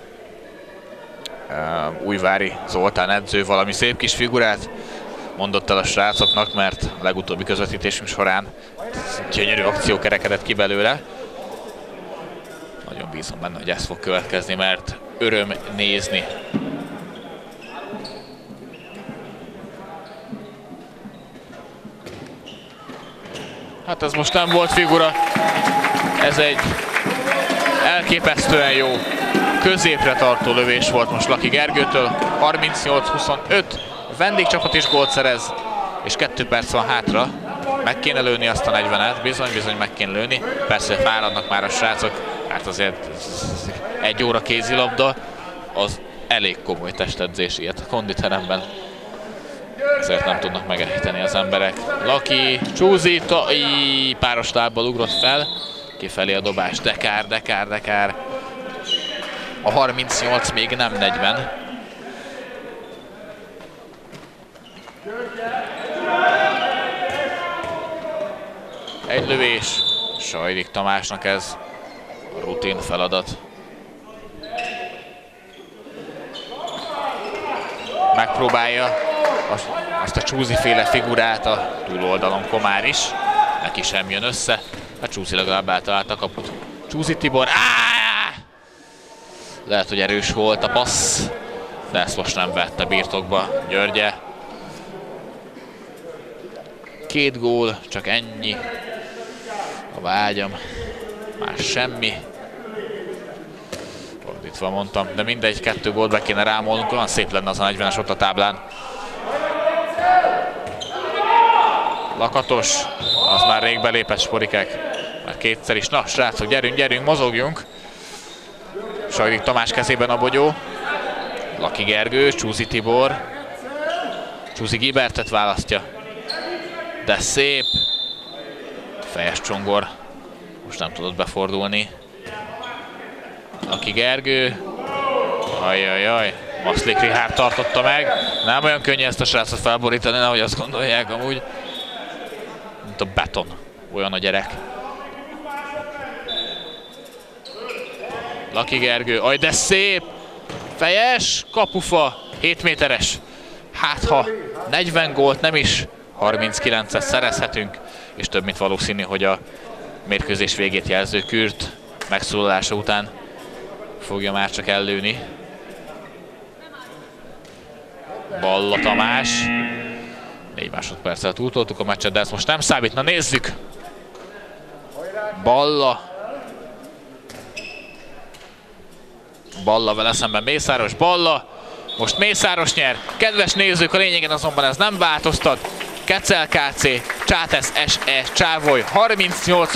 Újvári Zoltán edző valami szép kis figurát mondott el a srácoknak, mert a legutóbbi közvetítésünk során gyönyörű akció kerekedett ki belőle. Nagyon bízom benne, hogy ez fog következni, mert öröm nézni. Hát ez most nem volt figura, ez egy elképesztően jó középre tartó lövés volt most Laki Gergőtől. 38-25, vendégcsapat is gólt szerez, és 2 perc van hátra. Meg kéne lőni azt a 40-et, bizony meg kéne lőni. Persze fáradnak már a srácok, hát azért 1 óra kézilabda, az elég komoly testedzés ilyet a konditeremben. Ezért nem tudnak megejteni az emberek. Laki, Csúzi, páros lábbal ugrott fel. Kifelé a dobás, Dekár. A 38 még nem 40. Egy lövés. Sajdik Tamásnak ez a rutin feladat. Megpróbálja azt a Csúzi-féle figurát a túloldalon Komár is. Neki sem jön össze. A Csúzi legalább eltalálta a kaput. Csúzi Tibor. Lehet, hogy erős volt a passz, de ezt most nem vette birtokba Györgye. 2 gól, csak ennyi. A vágyam. Más semmi. Fordítva mondtam, de mindegy, 2 gólt be kéne rámolnunk, olyan szép lenne az a 40-es ott a táblán. Lakatos, az már rég belépett Sporikek. Már 2-szer is. Na, srácok, gyerünk, mozogjunk. Sajdik Tamás kezében a bogyó. Laki Gergő, Csúzi Tibor. Csúzi Gibertet választja. De szép. Fejes csongor. Most nem tudott befordulni. Laki Gergő. Ajajaj. Maszlik Richárd tartotta meg. Nem olyan könnyű ezt a srácot felborítani, nehogy azt gondolják amúgy. Mint a beton. Olyan a gyerek. Laki Gergő, aj de szép! Fejes, kapufa, 7 méteres. Hát ha 40 gólt nem is, 39-et szerezhetünk, és több mint valószínű, hogy a mérkőzés végét jelző Kürt megszólalása után fogja már csak ellőni. Balla Tamás. 4 másodperccel túltoltuk a meccset, de ez most nem számít. Na nézzük! Balla vele szemben Mészáros, Balla, most Mészáros nyer. Kedves nézők, a lényegen azonban ez nem változtat. Kecel KC, Csátesz SE, Csávoly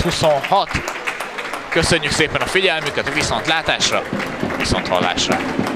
38-26. Köszönjük szépen a figyelmüket, viszontlátásra, viszonthallásra.